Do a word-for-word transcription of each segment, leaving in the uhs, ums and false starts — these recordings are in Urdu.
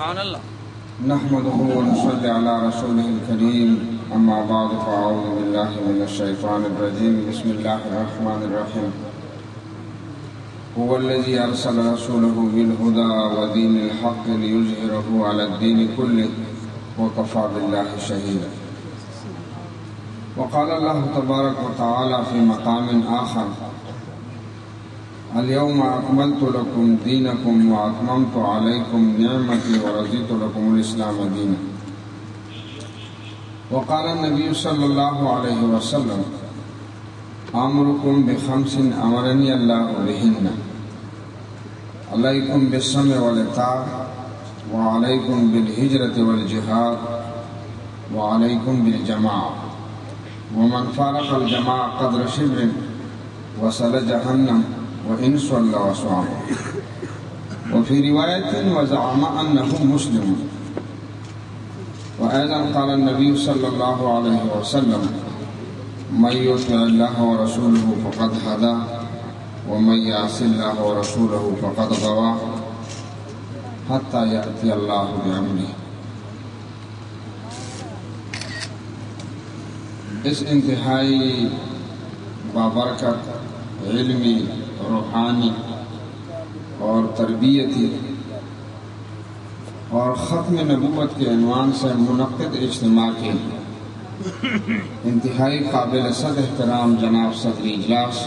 سبحان اللہ نحمده ونصلي على رسوله الكريم اما بعد فاعوذ بالله من الشيطان الرجيم بسم الله الرحمن الرحيم هو الذي ارسل رسوله بالهدى ودين الحق ليظهره على الدين كله وكفى بالله شهيدا. وقال الله تبارك وتعالى في مقام آخر اليوم أكملت لكم دينكم وأتممت عليكم نعمتي ورضيت لكم الإسلام دينا. وقال النبي صلى الله عليه وسلم أمركم بخمس أمرني الله بهن عليكم بالسمع والإطاعة وعليكم بالهجرة والجهاد وعليكم بالجماعة ومن فارق الجماعة قدر شبر وصل جهنم وإن صلى وصام. وفي رواية وزعم أنه مسلم. وأيضا قال النبي صلى الله عليه وسلم من يطع الله ورسوله فقد هدى ومن يعص الله ورسوله فقد غوى حتى يأتي الله بأمره. اس انتہائی بابرکت علمی روحانی اور تربیتی اور ختم نبوت کے عنوان سے منعقد اجتماع کے انتہائی قابل صد احترام جناب صدر اجلاس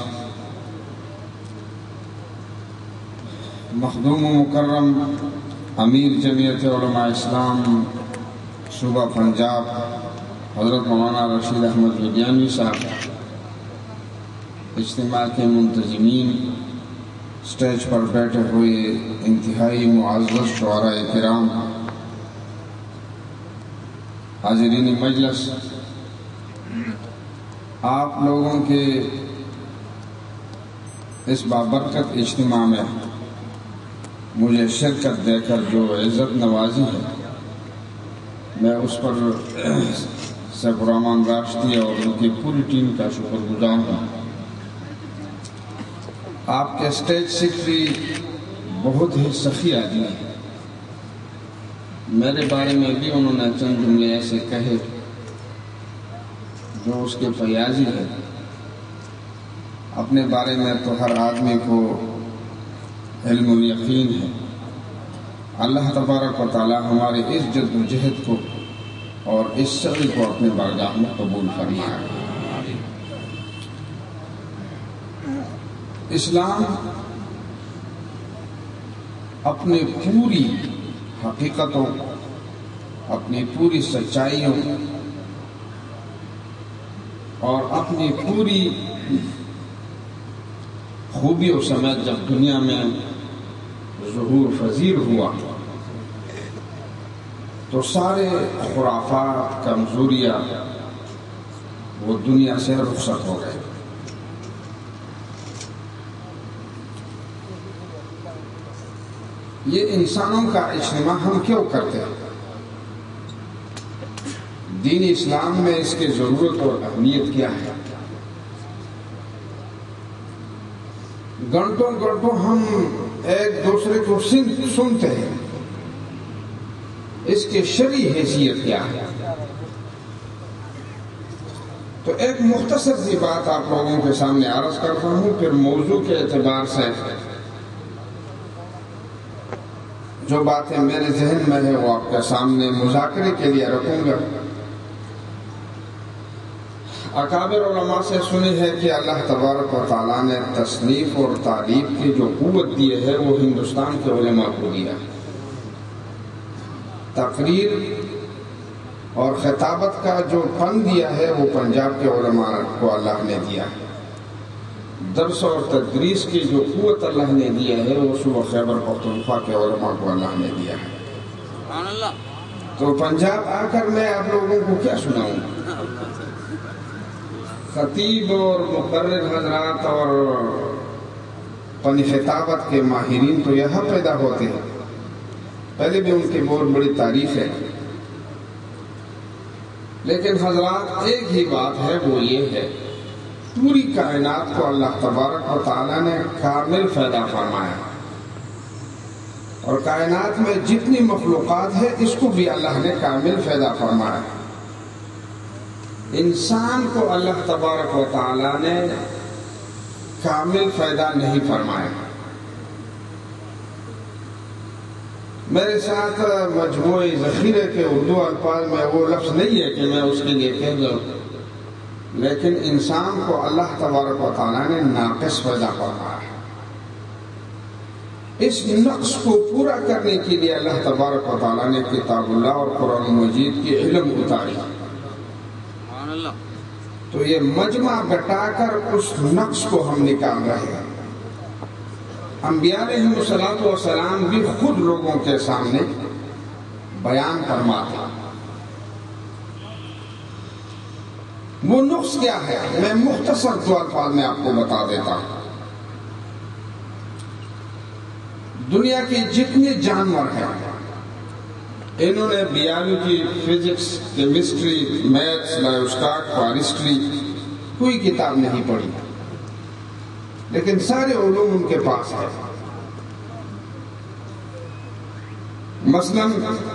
مخدوم و مکرم امیر جمعیت علماء اسلام صوبہ پنجاب حضرت مولانا رشید احمد لدھیانوی صاحب، اجتماع کے منتظمین، سٹیج پر بیٹھے ہوئے انتہائی معزز شعراء کرام، حاضرین مجلس، آپ لوگوں کے اس بابرکت اجتماع میں مجھے شرکت دے کر جو عزت نوازی ہے، میں اس پر سربراہمان راشدی اور ان کی پوری ٹیم کا شکر گزار ہوں۔ آپ کے اسٹیج سیکرٹری بہت ہی سخی آدمی ہیں، میرے بارے میں بھی انہوں نے چند جملے ایسے کہے جو اس کے فیاضی ہے۔ اپنے بارے میں تو ہر آدمی کو علم و یقین ہے۔ اللہ تبارک و تعالی ہمارے اس جد و جہد کو اور اس سعی کو اپنے بارگاہ میں قبول فرمائے۔ اسلام اپنے پوری حقیقتوں، اپنی پوری سچائیوں اور اپنی پوری خوبیوں سمیت جب دنیا میں ظہور پذیر ہوا تو سارے خرافات، کمزوریاں وہ دنیا سے رخصت ہو گئے۔ یہ انسانوں کا اجتماع ہم کیوں کرتے ہیں؟ دین اسلام میں اس کی ضرورت اور اہمیت کیا ہے؟ گھنٹوں گھنٹوں ہم ایک دوسرے کو سنتے ہیں، اس کی شرعی حیثیت کیا ہے؟ تو ایک مختصر سی بات آپ لوگوں کے سامنے عرض کرتا ہوں، پھر موضوع کے اعتبار سے جو باتیں میرے ذہن میں ہیں وہ آپ کے سامنے مذاکرے کے لیے رکھوں گا۔ اکابر علماء سے سنی ہے کہ اللہ تبارک و تعالیٰ نے تصنیف اور تعلیف کی جو قوت دی ہے وہ ہندوستان کے علماء کو دیا ہے۔ تقریر اور خطابت کا جو فن دیا ہے وہ پنجاب کے علماء کو اللہ نے دیا ہے۔ درس اور تدریس کی جو قوت اللہ نے دیا ہے وہ صوبہ خیبر پختونخوا کے علماء کو اللہ نے دیا ہے۔ تو پنجاب آ کر میں آپ لوگوں کو کیا سناؤں؟ خطیب اور مقرر حضرات اور فن خطابت کے ماہرین تو یہاں پیدا ہوتے ہیں، پہلے بھی ان کی بہت بڑی تعریف ہے، لیکن حضرات ایک ہی بات ہے، وہ یہ ہے پوری کائنات کو اللہ تبارک و تعالیٰ نے کامل فائدہ فرمایا۔ اور کائنات میں جتنی مخلوقات ہے اس کو بھی اللہ نے کامل فائدہ فرمایا. انسان کو اللہ تبارک و تعالی نے کامل فائدہ نہیں فرمایا. میرے ساتھ مجموعی ذخیرے کے اردو الفاظ میں وہ لفظ نہیں ہے کہ میں اس کے لیے کہہ دوں، لیکن انسان کو اللہ تبارک و تعالی نے ناقص پیدا فرمایا ہے. اس نقص کو پورا کرنے کے لیے اللہ تبارک و تعالی نے کتاب اللہ اور قرآن مجید کی علم اتاری. تو یہ مجمع بٹا کر اس نقص کو ہم نکال رہے ہیں. انبیاء علیہ الصلوۃ والسلام بھی خود لوگوں کے سامنے بیان فرماتے. وہ نقص کیا ہے میں مختصر دو الفاظ میں آپ کو بتا دیتا ہوں. دنیا کے جتنے جانور ہیں انہوں نے biology, physics, chemistry, maths, biostat, forestry کوئی کتاب نہیں پڑھی، لیکن سارے علوم ان کے پاس ہے. مثلا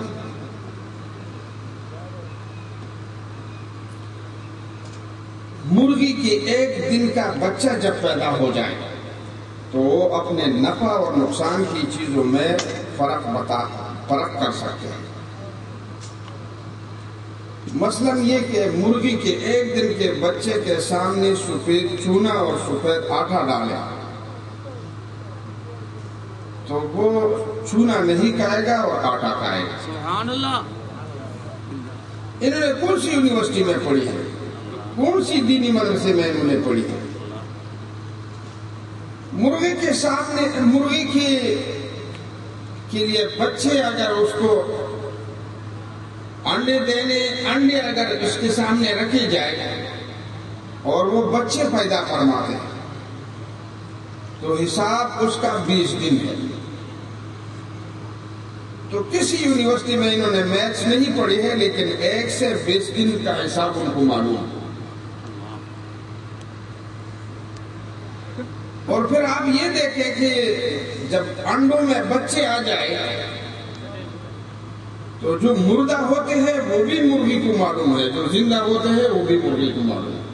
مرغی کے ایک دن کا بچہ جب پیدا ہو جائے تو وہ اپنے نفع اور نقصان کی چیزوں میں فرق بتا فرق کر سکتے ہیں. مثلا یہ کہ مرغی کے ایک دن کے بچے کے سامنے سفید چونا اور سفید آٹا ڈالے تو وہ چونا نہیں کھائے گا اور آٹا کھائے گا. سبحان اللہ. انہوں نے کون سی یونیورسٹی میں پڑھی ہے، کون سی دینی مدرسے میں انہوں نے پڑھی ہے؟ مرغی کے سامنے مرغی کے کے لیے بچے اگر اس کو انڈے دینے انڈے اگر اس کے سامنے رکھے جائے اور وہ بچے پیدا فرماتے ہیں تو حساب اس کا بیس دن ہے. تو کسی یونیورسٹی میں انہوں نے میتھس نہیں پڑھی ہے، لیکن ایک سے بیس دن کا حساب ان کو معلوم ہے. اور پھر آپ یہ دیکھیں کہ جب انڈوں میں بچے آ جائے تو جو مردہ ہوتے ہیں وہ بھی مرغی کو معلوم ہے، جو زندہ ہوتے ہیں وہ بھی مرغی کو معلوم ہے.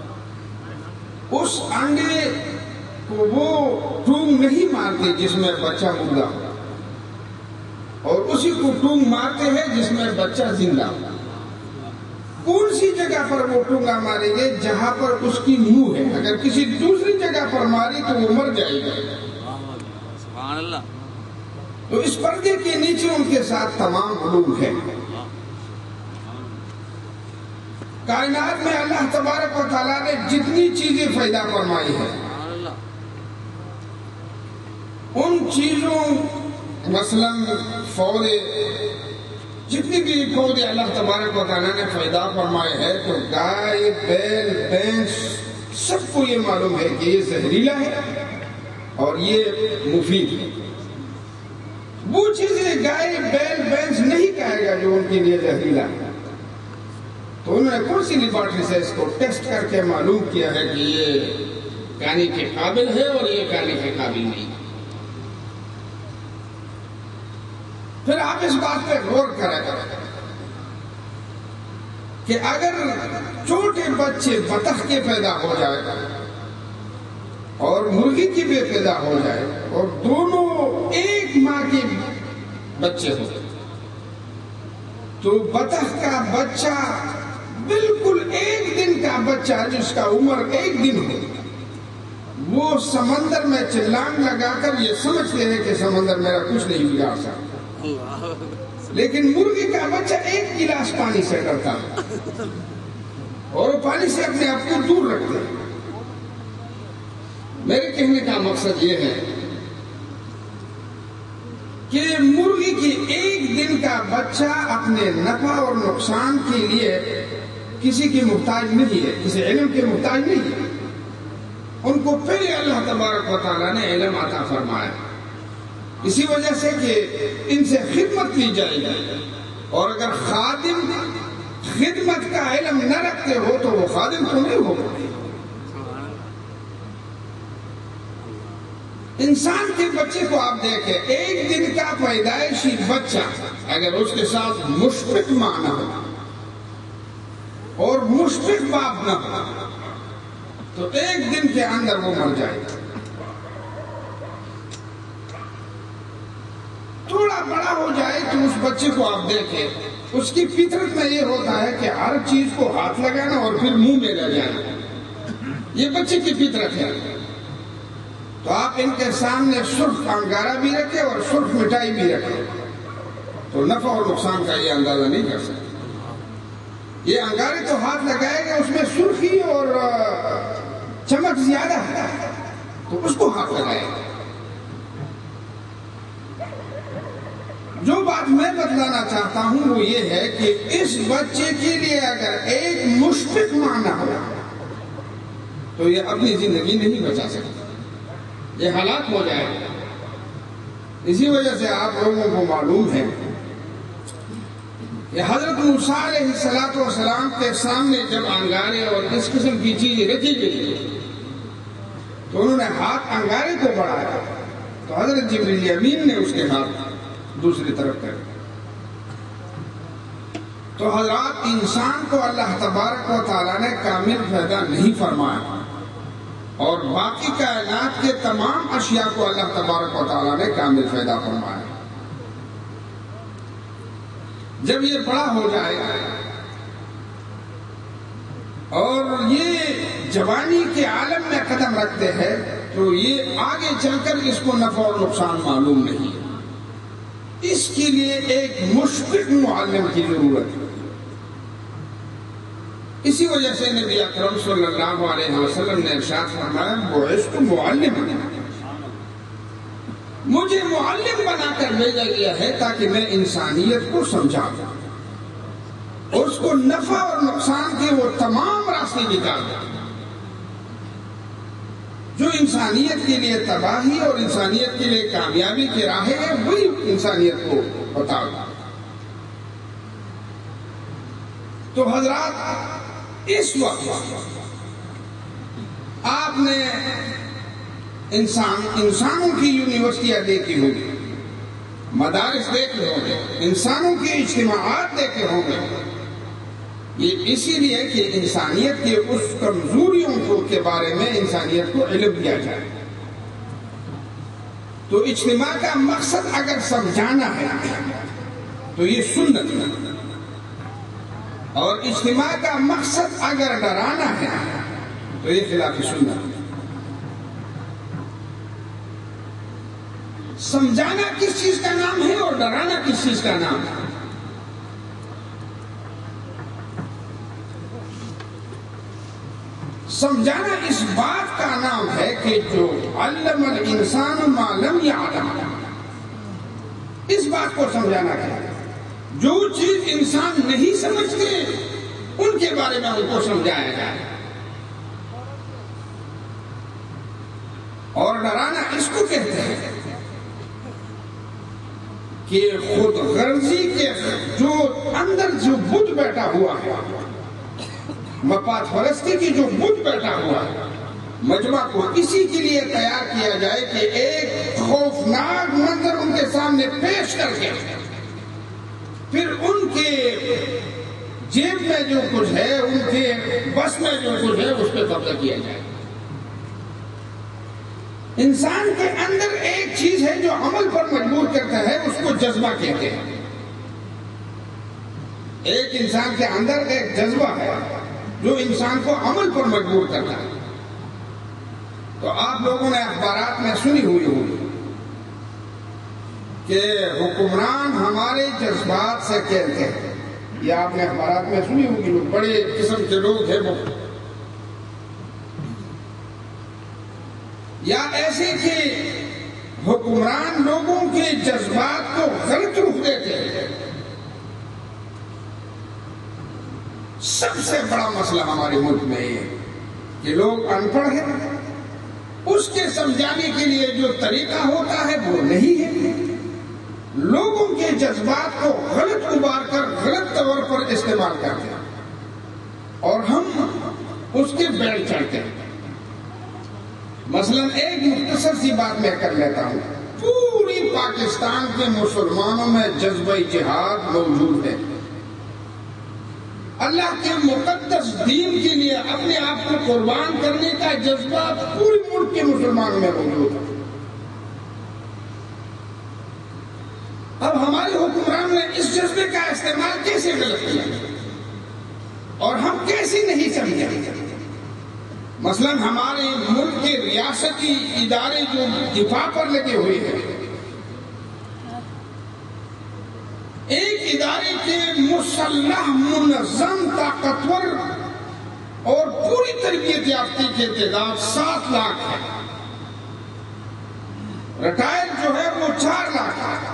اس انڈے کو وہ ٹونگ نہیں مارتے جس میں بچہ مردہ ہو، اور اسی کو ٹونگ مارتے ہیں جس میں بچہ زندہ ہو. کون سی جگہ پر وہ ٹونگا ماریں گے؟ جہاں پر اس کی منہ ہے. اگر کسی دوسری جگہ پر ماری تو وہ مر جائے گا. سبحان اللہ. تو اس پردے کے نیچے ان کے ساتھ تمام علوم ہیں. کائنات میں اللہ تبارک و تعالیٰ نے جتنی چیزیں پیدا فرمائی ہیں ان چیزوں مثلا پودے، جتنی بھی پودے اللہ تبارک و تعالیٰ نے پیدا فرمائے ہیں تو گائے، بیل، بھینس سب کو یہ معلوم ہے کہ یہ زہریلا ہے اور یہ مفید ہے. وہ چیزیں گائے، بیل، بھینس نہیں کہے گا جو ان کے لیے زہریلا ہے. تو انہوں نے کون سی لیبارٹری سے اس کو ٹیسٹ کر کے معلوم کیا ہے کہ یہ کھانے کے قابل ہے اور یہ کھانے کے قابل نہیں. پھر آپ اس بات پہ غور کریں کہ اگر چھوٹے بچے بطخ کے پیدا ہو جائے اور مرغی کی بھی پیدا ہو جائے اور دونوں ایک ماں کے بچے ہو تو بطخ کا بچہ بالکل ایک دن کا بچہ جس کا عمر ایک دن ہو وہ سمندر میں چلان لگا کر یہ سمجھتے ہیں کہ سمندر میرا کچھ نہیں بگاڑ سکتا، لیکن مرغی کا بچہ ایک گلاس پانی سے ڈرتا ہے اور وہ پانی سے اپنے آپ کو دور رکھتے ہیں. میرے کہنے کا مقصد یہ ہے کہ مرغی کی ایک دن کا بچہ اپنے نفع اور نقصان کے لیے کسی کی محتاج نہیں ہے، کسی علم کے محتاج نہیں ہے. ان کو پہلے اللہ تبارک و تعالیٰ نے علم عطا فرمایا اسی وجہ سے کہ ان سے خدمت کی جائے گی، اور اگر خادم خدمت کا علم نہ رکھتے ہو تو وہ خادم تو نہیں ہوگا. انسان کے بچے کو آپ دیکھیں، ایک دن کا پیدائشی بچہ اگر اس کے ساتھ مشفق ماں نہ ہو اور مشفق باپ نہ ہو تو ایک دن کے اندر وہ مر جائے گا۔ تھوڑا بڑا ہو جائے تو اس بچے کو آپ دیکھیں، اس کی فطرت میں یہ ہوتا ہے کہ ہر چیز کو ہاتھ لگانا اور پھر منہ میں لے جانا، یہ بچے کی فطرت ہے۔ تو آپ ان کے سامنے سرخ انگارہ بھی رکھے اور سرخ مٹھائی بھی رکھے تو نفع اور نقصان کا یہ اندازہ نہیں کر سکتے۔ یہ انگارے تو ہاتھ لگائے گا، اس میں سرخی اور چمک زیادہ ہے تو اس کو ہاتھ لگائے گا۔ جو بات میں بتلانا چاہتا ہوں وہ یہ ہے کہ اس بچے کے لیے اگر ایک مشفق ماں نہ ہو تو یہ اپنی زندگی نہیں بچا سکتا، یہ ہلاک ہو جائے گا۔ اسی وجہ سے آپ لوگوں کو معلوم ہے کہ حضرت موسیٰ علیہ السلام کے سامنے جب انگارے اور اس قسم کی چیزیں رکھی گئی تو انہوں نے ہاتھ انگارے کو بڑھایا تو حضرت جبریل امین نے اس کے ہاتھ دوسری طرف کر دیا۔ تو حضرات، انسان کو اللہ تبارک و تعالیٰ نے کامل پیدا نہیں فرمایا اور باقی کائنات کے تمام اشیاء کو اللہ تبارک و تعالیٰ نے کامل پیدا فرمایا۔ جب یہ بڑا ہو جائے اور یہ جوانی کے عالم میں قدم رکھتے ہیں تو یہ آگے چل کر اس کو نفع اور نقصان معلوم نہیں ہے۔ اس کے لیے ایک مشفق معلم کی ضرورت ہے۔ اسی وجہ سے نبی اکرم صلی اللہ علیہ وسلم نے ارشاد فرمایا، بعثت معلما، مجھے معلم بنا کر بھیجا گیا ہے تاکہ میں انسانیت کو سمجھاؤں اور اس کو نفع اور نقصان کے وہ تمام راستے نکال دوں جو انسانیت کے لیے تباہی اور انسانیت کے لیے کامیابی کے راہیں ہے، وہی انسانیت کو بتاؤ۔ تو حضرات، اس وقت آپ نے انسان انسانوں کی یونیورسٹیاں دیکھی ہوں گی، مدارس دیکھے ہوں گے، انسانوں کے اجتماعات دیکھے ہوں گے۔ یہ اسی لیے کہ انسانیت کے اس کمزوریوں کو کے بارے میں انسانیت کو علم دیا جائے۔ تو اجتماع کا مقصد اگر سمجھانا ہے تو یہ سنت ہے، اور اجتماع کا مقصد اگر ڈرانا ہے تو یہ خلاف سنت ہے۔ سمجھانا کس چیز کا نام ہے اور ڈرانا کس چیز کا نام ہے؟ سمجھانا اس بات کا نام ہے کہ جو علم الانسان ما لم یعلم، اس بات کو سمجھانا ہے جو چیز انسان نہیں سمجھتے ان کے بارے میں ان کو سمجھایا جائے۔ اور ڈرانا اس کو کہتے ہیں کہ خود غرضی کے جو اندر جو بت بیٹھا ہوا ہے، مفاد پرستی کی جو بت بیٹھا ہوا ہے، مجمع کو اسی کے لیے تیار کیا جائے کہ ایک خوفناک منظر ان کے سامنے پیش کر کے پھر ان کے جیب میں جو کچھ ہے، ان کے بس میں جو کچھ ہے، اس پہ قبضہ کیا جائے۔ انسان کے اندر ایک چیز ہے جو عمل پر مجبور کرتا ہے، اس کو جذبہ کہتے ہیں۔ ایک انسان کے اندر ایک جذبہ ہے جو انسان کو عمل پر مجبور کرتا ہے۔ تو آپ لوگوں نے اخبارات میں سنی ہوئی ہوگی کہ حکمران ہمارے جذبات سے کہتے ہیں، یہ آپ نے اخبارات میں سنی ہوگی، لوگ بڑے قسم کے لوگ ہیں وہ، یا ایسے کہ حکمران لوگوں کے جذبات کو غلط رخ دیتے ہیں۔ سب سے بڑا مسئلہ ہمارے ملک میں یہ ہے کہ لوگ ان پڑھ ہیں، اس کے سمجھانے کے لیے جو طریقہ ہوتا ہے وہ نہیں ہے، لوگوں کے جذبات کو غلط ابار کر غلط طور پر استعمال کرتے ہیں اور ہم اس کے بیل چڑھتے ہیں۔ مثلا ایک مختصر سی بات میں کر لیتا ہوں، پوری پاکستان کے مسلمانوں میں جذبہ جہاد موجود ہے، اللہ کے مقدس دین کے لیے اپنے آپ کو قربان کرنے کا جذبہ پورے ملک کے مسلمانوں میں موجود ہے۔ اب ہمارے حکمران نے اس جذبے کا استعمال کیسے غلط کیا اور ہم کیسے نہیں سمجھے؟ مثلا ہمارے ملک کے ریاستی ادارے جو دفاع پر لگے ہوئے ہیں، ایک ادارے کے مسلح، منظم، طاقتور اور پوری تربیت یافتہ کی تعداد سات لاکھ ہے، ریٹائر جو ہے وہ چار لاکھ ہے،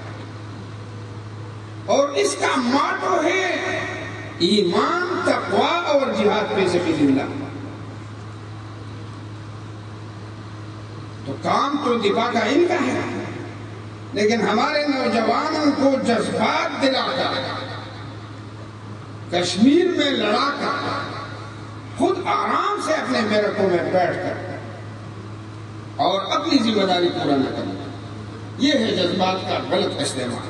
اور اس کا ماٹو ہے ایمان، تقوی اور جہاد فی سبیل اللہ۔ تو کام تو دفاع کا ان کا ہے، لیکن ہمارے نوجوانوں کو جذبات دلا کر، کشمیر میں لڑا کر، خود آرام سے اپنے بیرکوں میں بیٹھ کر اور اپنی ذمہ داری پورا نہ کرنا، یہ ہے جذبات کا غلط استعمال۔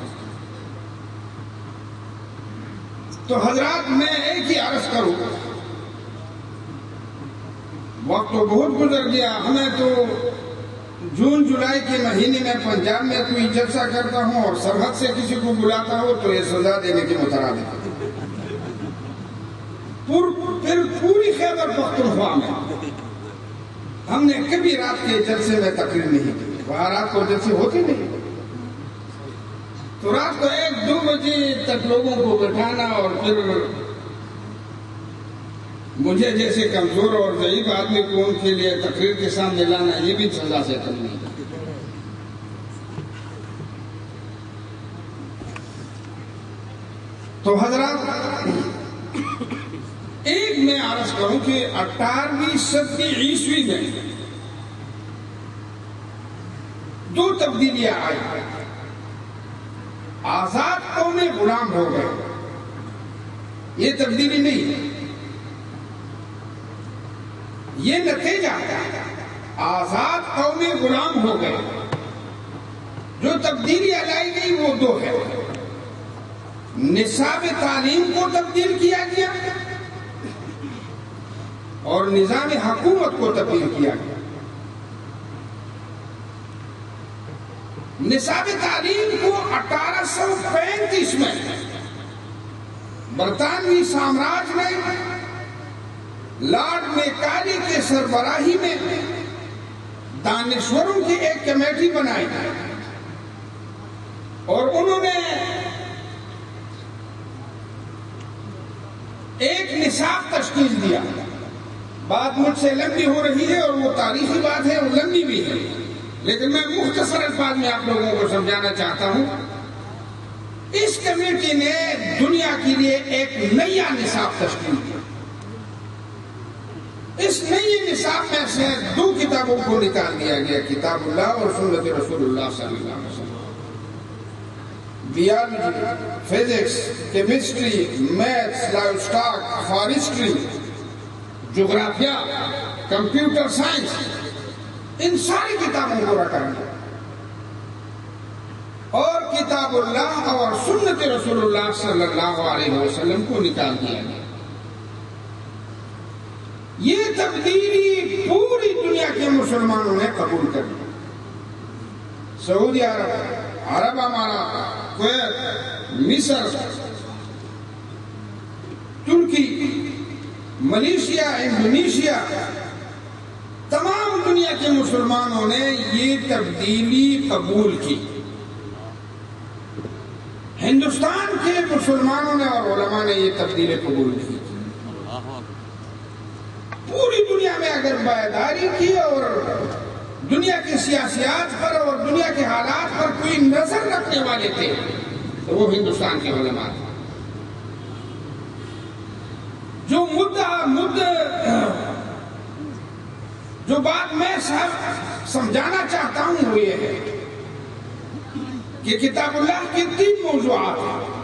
تو حضرات میں ایک ہی عرض کروں، وقت تو بہت گزر گیا، ہمیں تو جون جولائی کے مہینے میں پنجاب میں کوئی جلسہ کرتا ہوں اور سرحد سے کسی کو بلاتا ہوں تو یہ سزا دینے کی مترادف ہے۔ پھر پوری خیبر پختونخوا میں ہم نے کبھی رات کے جلسے میں تقریر نہیں کی، وہاں رات کو جلسے ہوتے نہیں، تو رات کو ایک دو بجے تک لوگوں کو بٹھانا اور پھر مجھے جیسے کمزور اور ضعیف آدمی کو ان کے لیے تقریر کے سامنے لانا، یہ بھی سزا سے کم نہیں ہے۔ تو حضرات، ایک میں عرض کروں کہ اٹھارہویں صدی عیسوی میں دو تبدیلیاں آئی، آزاد قومیں غلام ہو گئے، یہ تبدیلی نہیں ہے، یہ نتیجہ آزاد قومیں غلام ہو گئے۔ جو تبدیلیاں لائی گئی وہ دو ہے، نصاب تعلیم کو تبدیل کیا گیا اور نظام حکومت کو تبدیل کیا گیا۔ نصاب تعلیم کو اٹھارہ سو پینتیس میں برطانوی سامراج نے لارڈ میکالے کے سربراہی میں دانشوروں کی ایک کمیٹی بنائی اور انہوں نے ایک نصاب تشکیل دیا۔ بات مجھ سے لمبی ہو رہی ہے اور وہ تاریخی بات ہے اور لمبی بھی ہے، لیکن میں مختصر الفاظ میں آپ لوگوں کو سمجھانا چاہتا ہوں۔ اس کمیٹی نے دنیا کے لیے ایک نیا نصاب تشکیل کیا۔ اس نئی نصاب میں سے دو کتابوں کو نکال دیا گیا، کتاب اللہ اور سنت رسول اللہ صلی اللہ علیہ وسلم۔ Biology, physics, chemistry, maths, livestock, forestry, جغرافیہ، کمپیوٹر سائنس، ان ساری کتابوں کو رکھا گیا اور کتاب اللہ اور سنت رسول اللہ صلی اللہ علیہ وسلم کو نکال دیا گیا۔ یہ تبدیلی پوری دنیا کے مسلمانوں نے قبول کر لی۔ سعودی عرب، عرب امارات، کویت، مصر، ترکی، ملیشیا، انڈونیشیا، تمام دنیا کے مسلمانوں نے یہ تبدیلی قبول کی۔ ہندوستان کے مسلمانوں نے اور علماء نے یہ تبدیلی قبول کی۔ پوری دنیا میں اگر بیداری کی اور دنیا کی سیاسیات پر اور دنیا کے حالات پر کوئی نظر رکھنے والے تھے تو وہ ہندوستان کے علماء تھے۔ جو مدعا مدعا جو بات میں سمجھانا چاہتا ہوں وہ یہ ہے کہ کتاب اللہ کے تین موضوعات ہیں: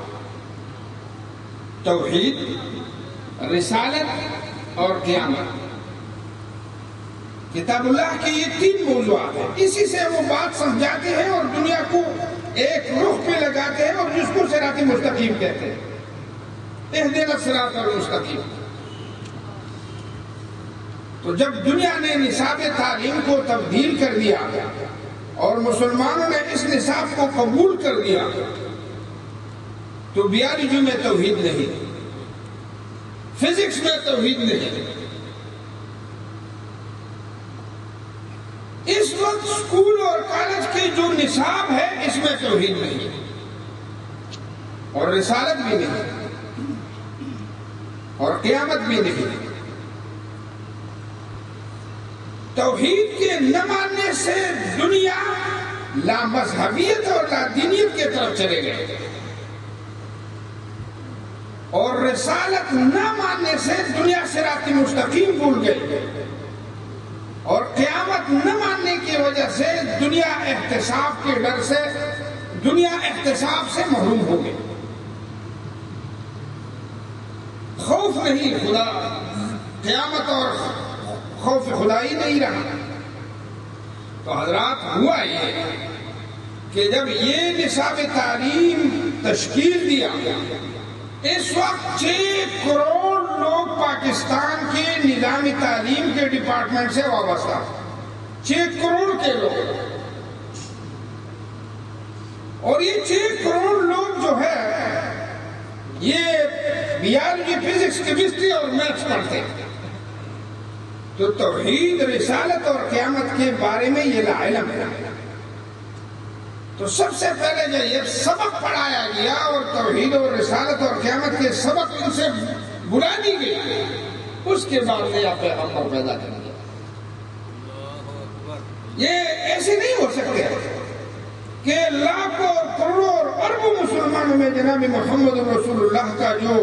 توحید، رسالت اور قیامت۔ کتاب اللہ کے یہ تین موضوعات ہیں، اسی سے وہ بات سمجھاتے ہیں اور دنیا کو ایک رخ پہ لگاتے ہیں، اور جس کو صراط مستقیم کہتے ہیں، اہدنا الصراط المستقیم۔ تو جب دنیا نے نصاب تعلیم کو تبدیل کر دیا اور مسلمانوں نے اس نصاب کو قبول کر دیا، تو بیالوجی میں توحید نہیں، فزکس میں توحید نہیں، اس وقت اسکول اور کالج کے جو نصاب ہے اس میں توحید نہیں اور رسالت بھی نہیں اور قیامت بھی نہیں۔ توحید کے نہ ماننے سے دنیا لا مذہبیت اور لا دینیت کے طرف چلے گئے، اور رسالت نہ ماننے سے دنیا صراط مستقیم بھول گئی، اور قیامت نہ ماننے کی وجہ سے دنیا احتساب کے ڈر سے دنیا احتساب سے محروم ہو گئی۔ خوف نہیں خدا، قیامت اور خوف خدائی نہیں رہا۔ تو حضرات ہوا یہ کہ جب یہ نصاب تعلیم تشکیل دیا، اس وقت چھ کروڑ لوگ پاکستان کے نظام تعلیم کے ڈپارٹمنٹ سے وابستہ، چھ کروڑ کے لوگ، اور یہ چھ کروڑ لوگ جو ہے یہ بیالوجی، فزکس، کیمسٹری اور میتھس پڑھتے ہیں۔ تو توحید، رسالت اور قیامت کے بارے میں یہ لا علم ہے۔ تو سب سے پہلے جو یہ سبق پڑھایا گیا اور توحید اور رسالت اور قیامت کے سبق ان سے بلا دی گئی، اس کے بعد نیا پیغمبر پیدا کر دیا۔ یہ ایسے نہیں ہو سکتے کہ لاکھوں کروڑوں اور اربوں مسلمانوں میں جناب محمد رسول اللہ کا جو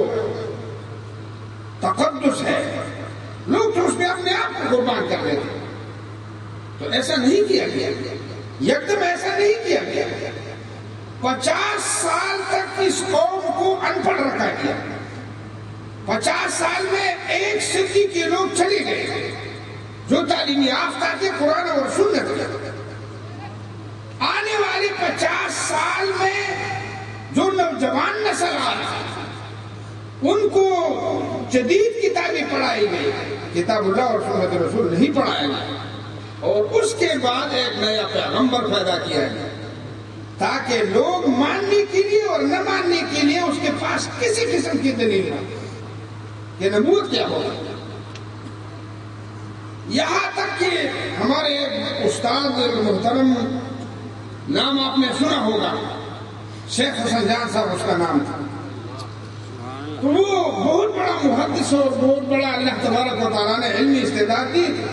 تقدس ہے، لوگ تو اس میں اپنے آپ کو قربان کر دیتے۔ تو ایسا نہیں کیا گیا، یکدم ایسا نہیں کیا گیا۔ پچاس سال تک اس قوم کو ان پڑھ رکھا گیا، پچاس سال میں ایک صدی کے لوگ چلے گئے جو تعلیم یافتہ تھے قرآن اور سنت کے۔ آنے والے پچاس سال میں جو نوجوان نسل آ رہا ہے ان کو جدید کتابیں پڑھائی گئی، کتاب اللہ اور سنت رسول نہیں پڑھایا گیا، اور اس کے بعد ایک نیا پیغمبر پیدا کیا گیا تاکہ لوگ ماننے کے لیے اور نہ ماننے کے لیے اس کے پاس کسی قسم کی دلیل نہ کہ نبوت کیا ہوگا۔ یہاں تک کہ ہمارے استاد محترم، نام آپ نے سنا ہوگا، شیخ حسن جان صاحب اس کا نام تھا، تو وہ بہت بڑا محدث اور بہت بڑا اللہ تبارک و تعالیٰ نے علمی استعداد دی تھی۔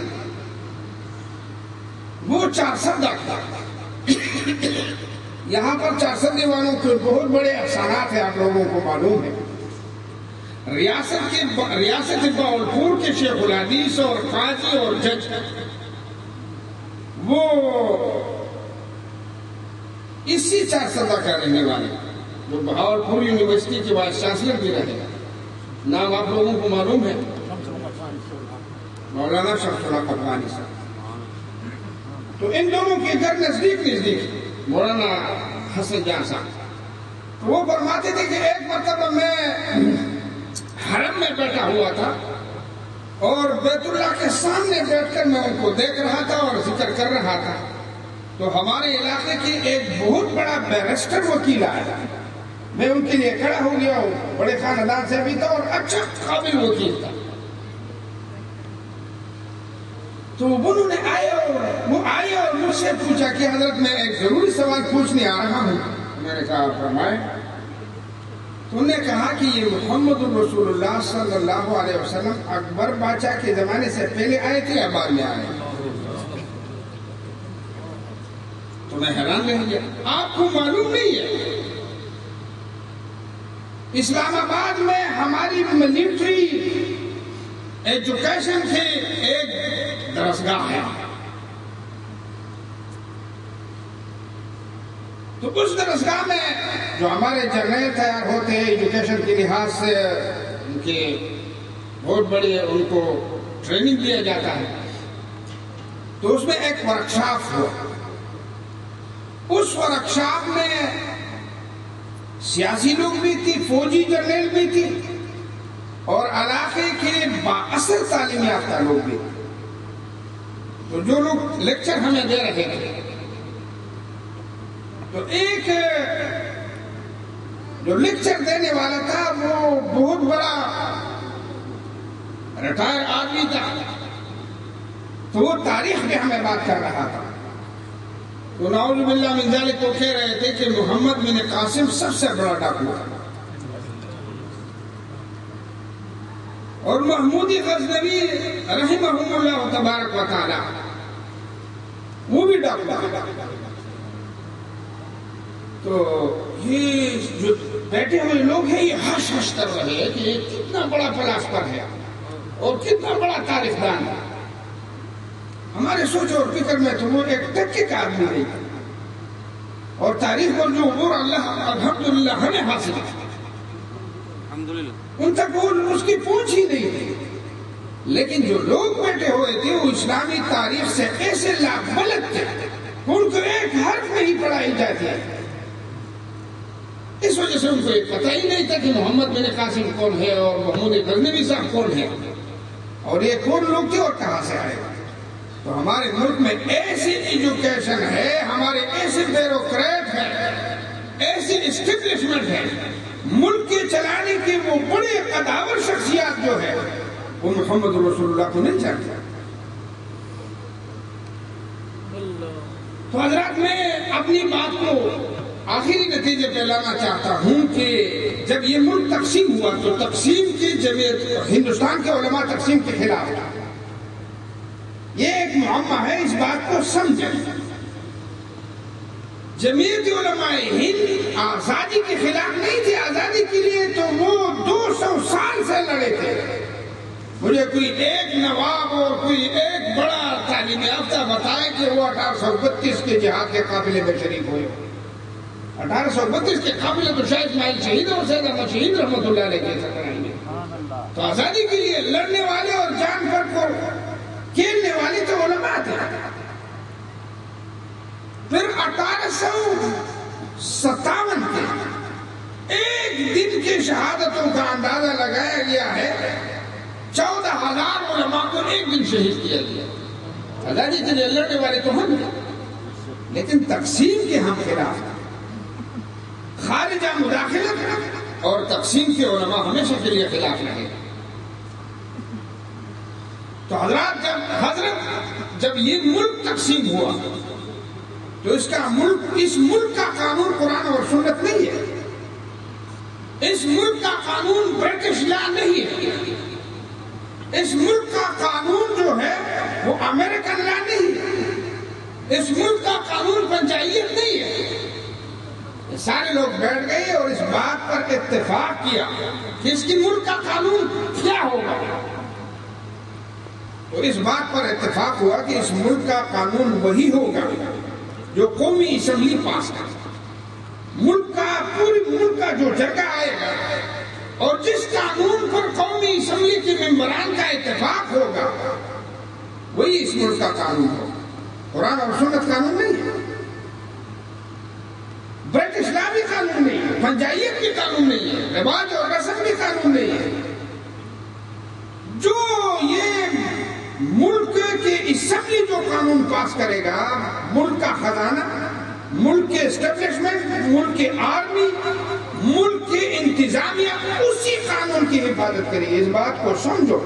وہ چار سدہ تھا۔ یہاں پر چار سدے والوں کے بہت بڑے افسانات ہیں، آپ لوگوں کو معلوم ہے۔ ریاست کے ریاست باولپور کے شیخ الحدیث اور قاضی اور جج، وہ اسی چار سدہ کا رہنے والے، جو بہاولپور یونیورسٹی کے وائس چانسلر بھی رہے، نام آپ لوگوں کو معلوم ہے، مولانا شمس اللہ قفانی صاحب۔ تو ان دونوں کے گھر نزدیک نزدیک مولانا حسن جان صاحب، وہ فرماتے تھے کہ ایک مرتبہ میں حرم میں بیٹھا ہوا تھا اور بیت اللہ کے سامنے بیٹھ کر میں ان کو دیکھ رہا تھا اور ذکر کر رہا تھا، تو ہمارے علاقے کے ایک بہت بڑا بیرسٹر وکیل آیا، میں ان کے لیے کھڑا ہو گیا ہوں، بڑے خاندان سے بھی تھا اور اچھا قابل وکیل تھا۔ تو انہوں نے آئے اور وہ آئے اور مجھ سے پوچھا کہ حضرت میں ایک ضروری سوال پوچھنے آ رہا ہوں۔ میں نے کہا فرمائے۔ تو انہوں نے کہا کہ یہ محمد رسول اللہ صلی اللہ علیہ وسلم اکبر بادشاہ کے زمانے سے پہلے آئے تھے یا بعد میں آئے؟ تو میں حیران رہ گیا۔ آپ کو معلوم نہیں ہے اسلام آباد میں ہماری ملٹری ایجوکیشن سے ایک درسگاہ ہے، تو اس درسگاہ میں جو ہمارے جرنیل تیار ہوتے ہیں ایجوکیشن کے لحاظ سے، ان کے بہت بڑے ان کو ٹریننگ دیا جاتا ہے، تو اس میں ایک ورکشاپ ہوا. اس ورکشاپ میں سیاسی لوگ بھی تھی، فوجی جرنیل بھی تھی، اور علاقے کے بااثر تعلیم یافتہ لوگ بھی تھے. تو جو لوگ لیکچر ہمیں دے رہے تھے، تو ایک جو لیکچر دینے والا تھا وہ بہت بڑا ریٹائر آدمی تھا. تو وہ تاریخ میں ہمیں بات کر رہا تھا. تو نعوذ باللہ من ذالک کو کہہ رہے تھے کہ محمد بن قاسم سب سے بڑا ڈاکو ہے، اور محمودی غزنوی رحمہم اللہ تبارک و تعالی وہ بھی ڈاکو ہے. تو یہ جو بیٹھے ہوئے لوگ ہیں یہ ہش ہش کر رہے ہیں کہ یہ کتنا بڑا فلاسفر ہے اور کتنا بڑا تاریخ دان ہے. ہمارے سوچ اور فکر میں تو وہ ایک ٹکے کا آدمی نہیں تھا، اور تاریخ پر جو عبور اللہ الحمدللہ ہمیں حاصل ہے، ان تک وہ اس کی پہنچ ہی نہیں تھی. لیکن جو لوگ بیٹھے ہوئے تھے وہ اسلامی تاریخ سے ایسے لاغبلد تھے ان کو ایک حرف نہیں پڑھائی جاتی ہے. اس وجہ سے ان کو یہ پتہ ہی نہیں تھا کہ محمد بن قاسم کون ہے اور محمود غزنوی صاحب کون ہے، اور یہ کون لوگ تھے اور کہاں سے آئے. تو ہمارے ملک میں ایسی ایجوکیشن ہے، ہمارے ایسے بیوروکریٹ ہیں، ایسی اسٹیبلشمنٹ ہے، ملک کے چلانے کے وہ بڑے قداور شخصیات جو ہے وہ محمد رسول اللہ کو نہیں جانتے. تو حضرات میں اپنی بات کو آخری نتیجے پہ لانا چاہتا ہوں کہ جب یہ ملک تقسیم ہوا تو تقسیم کی جمعیت ہندوستان کے علماء تقسیم کے خلاف تھا. یہ ایک معمہ ہے، اس بات کو سمجھیں. جمعیت علماء ہند آزادی کے خلاف نہیں تھی، آزادی کے لیے تو وہ دو سو سال سے لڑے تھے. مجھے کوئی ایک نواب اور کوئی ایک بڑا تعلیم یافتہ بتائے کہ وہ اٹھارہ سو بتیس کے جہاد کے قابل میں شریک ہوئے. اٹھارہ سو بتیس کے قابل تو شاہ اسماعیل شہید اور سید احمد شہید رحمۃ اللہ علیہ کے سکرائیں گے. تو آزادی کے لیے لڑنے والے اور جان پر کو کھیلنے والے تو علماء تھے. پھر اٹھارہ سو ستاون کے ایک دن کی شہادتوں کا اندازہ لگایا گیا ہے، چودہ ہزار علماء کو ایک دن شہید کیا گیا. آزادی کے لیے لڑنے والے تو ہم ہیں، لیکن تقسیم کے ہم خلاف ہیں. خارجہ مداخلت اور تقسیم کے علماء ہمیشہ کے لیے خلاف رہے. تو حضرات جب حضرت جب یہ ملک تقسیم ہوا تو اس کا ملک اس ملک کا قانون قرآن اور سنت نہیں ہے. اس ملک کا قانون برٹش لا نہیں ہے. اس ملک کا قانون جو ہے وہ امریکن لا نہیں ہے. اس ملک کا قانون پنچایت نہیں ہے. سارے لوگ بیٹھ گئے اور اس بات پر اتفاق کیا کہ اس کی ملک کا قانون کیا ہوگا. تو اس بات پر اتفاق ہوا کہ اس ملک کا قانون وہی ہوگا جو قومی اسمبلی پاس کرے. ملک کا پوری ملک کا جو جرگہ آئے گا اور جس قانون پر قومی اسمبلی کے ممبران کا اتفاق ہوگا وہی اس ملک کا قانون ہوگا. قرآن اور سنت قانون نہیں ہے، برٹش لا بھی قانون نہیں ہے، پنچایت بھی قانون نہیں ہے، رواج اور رسم بھی قانون نہیں ہے. جو یہ ملک کے اسمبلی جو قانون پاس کرے گا، ملک کا خزانہ، ملک کے اسٹیبلشمنٹ، ملک کے آرمی، ملک کے انتظامیہ اسی قانون کی حفاظت کرے گی. اس بات کو سمجھو.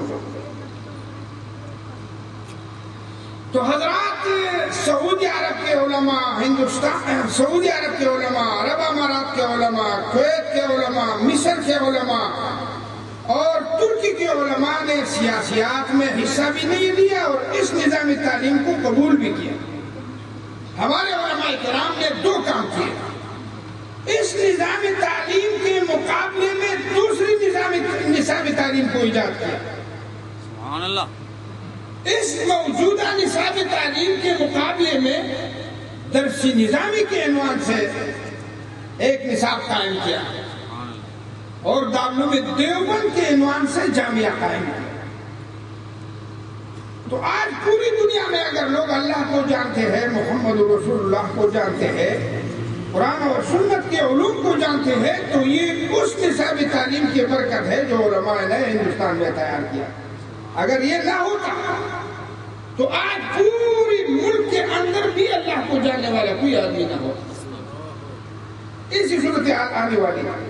تو حضرات سعودی عرب کے علماء، ہندوستان سعودی عرب کے علماء، عرب امارات کے علماء، کویت کے علماء، مصر کے علماء اور ترکی کے علماء نے سیاسیات میں حصہ بھی نہیں لیا اور اس نظام تعلیم کو قبول بھی کیا. ہمارے علماء کرام نے دو کام کیے. اس نظام تعلیم کے مقابلے میں دوسری نظام نصاب تعلیم کو ایجاد کیا. سبحان اللہ. اس موجودہ نصاب تعلیم کے مقابلے میں درسی نظامی کے عنوان سے ایک نصاب قائم کیا اور دارالعلوم دیوبند کے عنوان سے جامعہ قائم کیا. تو آج پوری دنیا میں اگر لوگ اللہ کو جانتے ہیں، محمد رسول اللہ کو جانتے ہیں، قرآن اور سنت کے علوم کو جانتے ہیں، تو یہ اس نصاب تعلیم کی برکت ہے جو علماء نے ہندوستان میں تیار کیا۔ اگر یہ نہ ہوتا تو آج پوری ملک کے اندر بھی اللہ کو جاننے والا کوئی آدمی نہ ہو۔ اسی صورتحال آنے والی ہے۔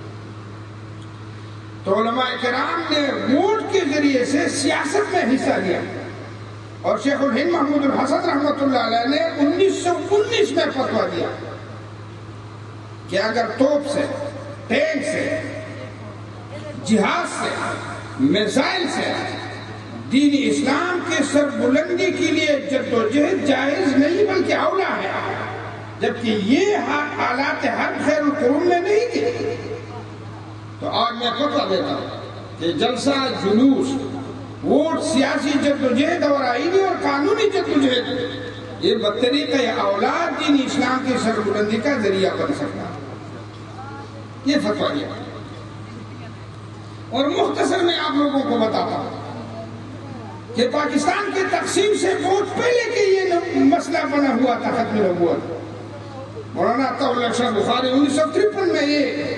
تو علماء کرام نے ووٹ کے ذریعے سے سیاست میں حصہ لیا، اور شیخ الہند محمود الحسن رحمۃ اللہ علیہ نے انیس سو انیس میں فتویٰ دیا کہ اگر توپ سے، ٹینک سے، جہاز سے، میزائل سے دین اسلام کے سر بلندی کے لیے جدوجہد جائز نہیں بلکہ اولا ہے، جبکہ یہ حالات حرب خیر القرون میں نہیں تھی۔ تو آج میں فتویٰ دیتا ہوں کہ جلسہ، جلوس، ووٹ، سیاسی جدوجہد اور آئینی اور قانونی جدوجہد، یہ بطریقہ اولاد دین اسلام کی سربلندی کا ذریعہ بن سکتا ہے۔ یہ فتویٰ دیا، اور مختصر میں آپ لوگوں کو بتاتا ہوں کہ پاکستان کی تقسیم سے بہت پہلے کہ یہ مسئلہ بنا ہوا تھا ختم نبوت۔ مولانا عطا اللہ شاہ بخاری انیس سو ترپن میں یہ،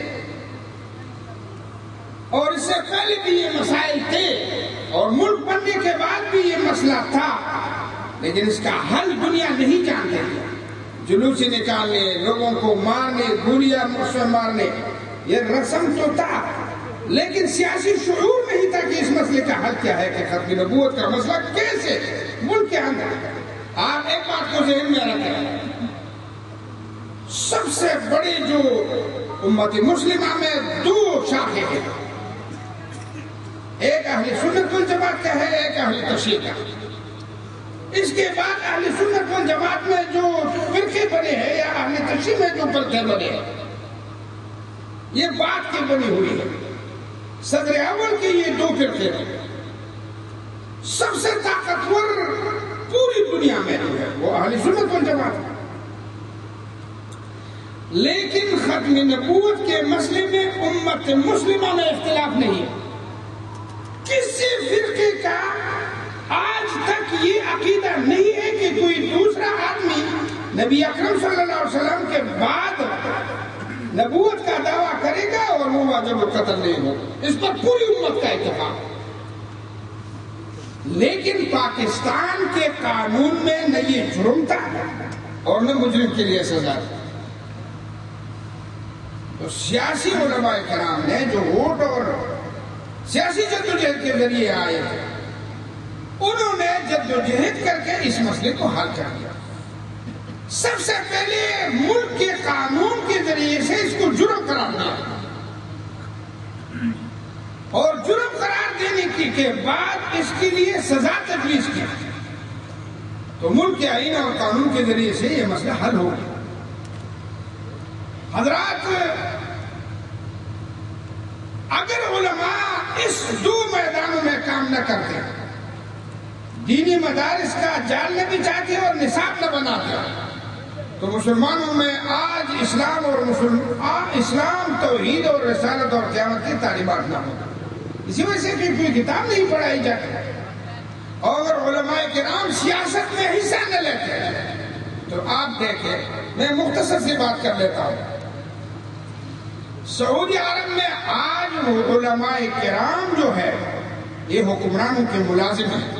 اور اس سے پہلے بھی یہ مسائل تھے، اور ملک بننے کے بعد بھی یہ مسئلہ تھا، لیکن اس کا حل دنیا نہیں جانتے تھے۔ جلوس نکالنے، لوگوں کو مارنے، گولیاں مجھ سے مارنے، یہ رسم تو تھا، لیکن سیاسی شعور نہیں تھا کہ اس مسئلے کا حل کیا ہے، کہ ختم نبوت کا مسئلہ کیسے ملک کے اندر۔ آپ ایک بات کو ذہن میں رکھیں، سب سے بڑی جو امت مسلمہ میں دو شاخیں ہیں، ایک اہل سنت والجماعت کا ہے، ایک اہل تشیع کا۔ اس کے بعد اہل سنت والجماعت میں جو فرقے بنے ہیں یا اہل تشیع میں جو فرقے بنے ہیں، یہ بات کی بنی ہوئی ہے۔ صدر اول کے یہ دو فرقے ہیں، سب سے طاقتور پوری دنیا میں جو ہے وہ اہل سنت والجماعت ہے، لیکن ختم نبوت کے مسئلے میں امت مسلمہ میں اختلاف نہیں ہے۔ کسی فرقے کا آج تک یہ عقیدہ نہیں ہے کہ کوئی دوسرا آدمی نبی اکرم صلی اللہ علیہ وسلم کے بعد نبوت کا دعویٰ کرے گا اور وہ واجب القتل نہیں ہو۔ اس پر پوری امت کا اتفاق۔ لیکن پاکستان کے قانون میں نہ یہ جرم تھا اور نہ مجرم کے لیے سزا تھی۔ تو سیاسی علماء کرام نے جو ووٹ اور سیاسی جدوجہد کے ذریعے آئے تھے، انہوں نے جدوجہد کر کے اس مسئلے کو حل کر دیا۔ سب سے پہلے ملک کے قانون کے ذریعے سے اس کو جرم قرار دیا، اور جرم قرار دینے کے بعد اس کے لیے سزا تجویز کی، تو ملک کے آئین اور قانون کے ذریعے سے یہ مسئلہ حل ہو گیا۔ حضرات، اگر علماء اس دو میدانوں میں کام نہ کرتے، دینی مدارس کا جال نہ بچھاتے اور نصاب نہ بناتے، تو مسلمانوں میں آج اسلام اور مسلم اسلام، توحید اور رسالت اور قیامت کی تعلیمات نہ ہو۔ اسی وجہ سے کہ کوئی کتاب نہیں پڑھائی جاتی، اور علماء کرام سیاست میں حصہ نہ لیتے۔ تو آپ دیکھیں، میں مختصر سی بات کر لیتا ہوں۔ سعودی عرب میں آج علماء کرام جو ہے یہ حکمرانوں کے ملازم ہیں۔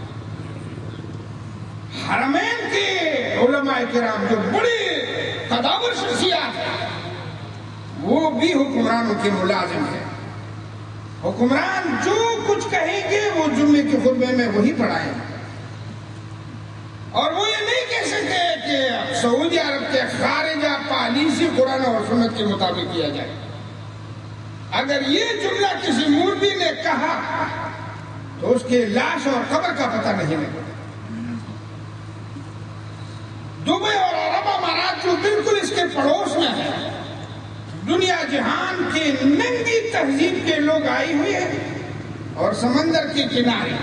حرمین کے علماء کرام جو بڑے قداور شخصیات ہیں، وہ بھی حکمرانوں کے ملازم ہیں۔ حکمران جو کچھ کہیں گے وہ جمعے کے خطبے میں وہی پڑھائیں گے، اور وہ یہ نہیں کہہ سکتے کہ سعودی عرب کے خارجہ پالیسی قرآن اور سنت کے مطابق کیا جائے۔ اگر یہ جملہ کسی مولوی نے کہا تو اس کے لاش اور قبر کا پتہ نہیں لگا۔ دبئی اور عرب امارات جو بالکل اس کے پڑوس میں ہے، دنیا جہان کے ننگی تہذیب کے لوگ آئے ہوئے ہیں، اور سمندر کے کنارے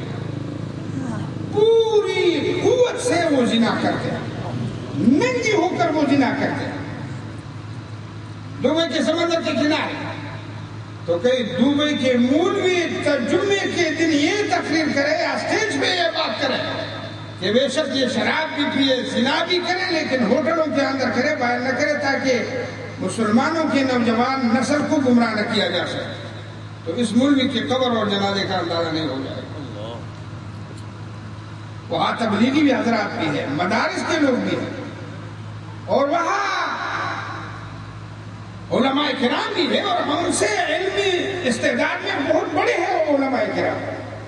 پوری قوت سے وہ زنا کرتے ہیں، ننگی ہو کر وہ زنا کرتے ہیں۔ دبئی کے سمندر کے کنارے تو کئی دبئی کے مولوی جمعے کے دن یہ تقریر کرے یا اسٹیج پہ یہ بات کرے کہ بے شک یہ شراب بھی پیے زنا بھی کرے لیکن ہوٹلوں کے اندر کرے باہر نہ کرے تاکہ مسلمانوں کے نوجوان نسل کو گمراہ نہ کیا جا سکے. تو اس مولوی کے قبر اور جنازے کا اندازہ نہیں ہو جائے گا. وہاں تبلیغی بھی حضرات بھی ہیں, مدارس کے لوگ بھی ہیں, اور وہاں علماء کرام بھی ہیں, اور ہم سے علمی استعداد میں بہت بڑے ہیں وہ علماء کرام.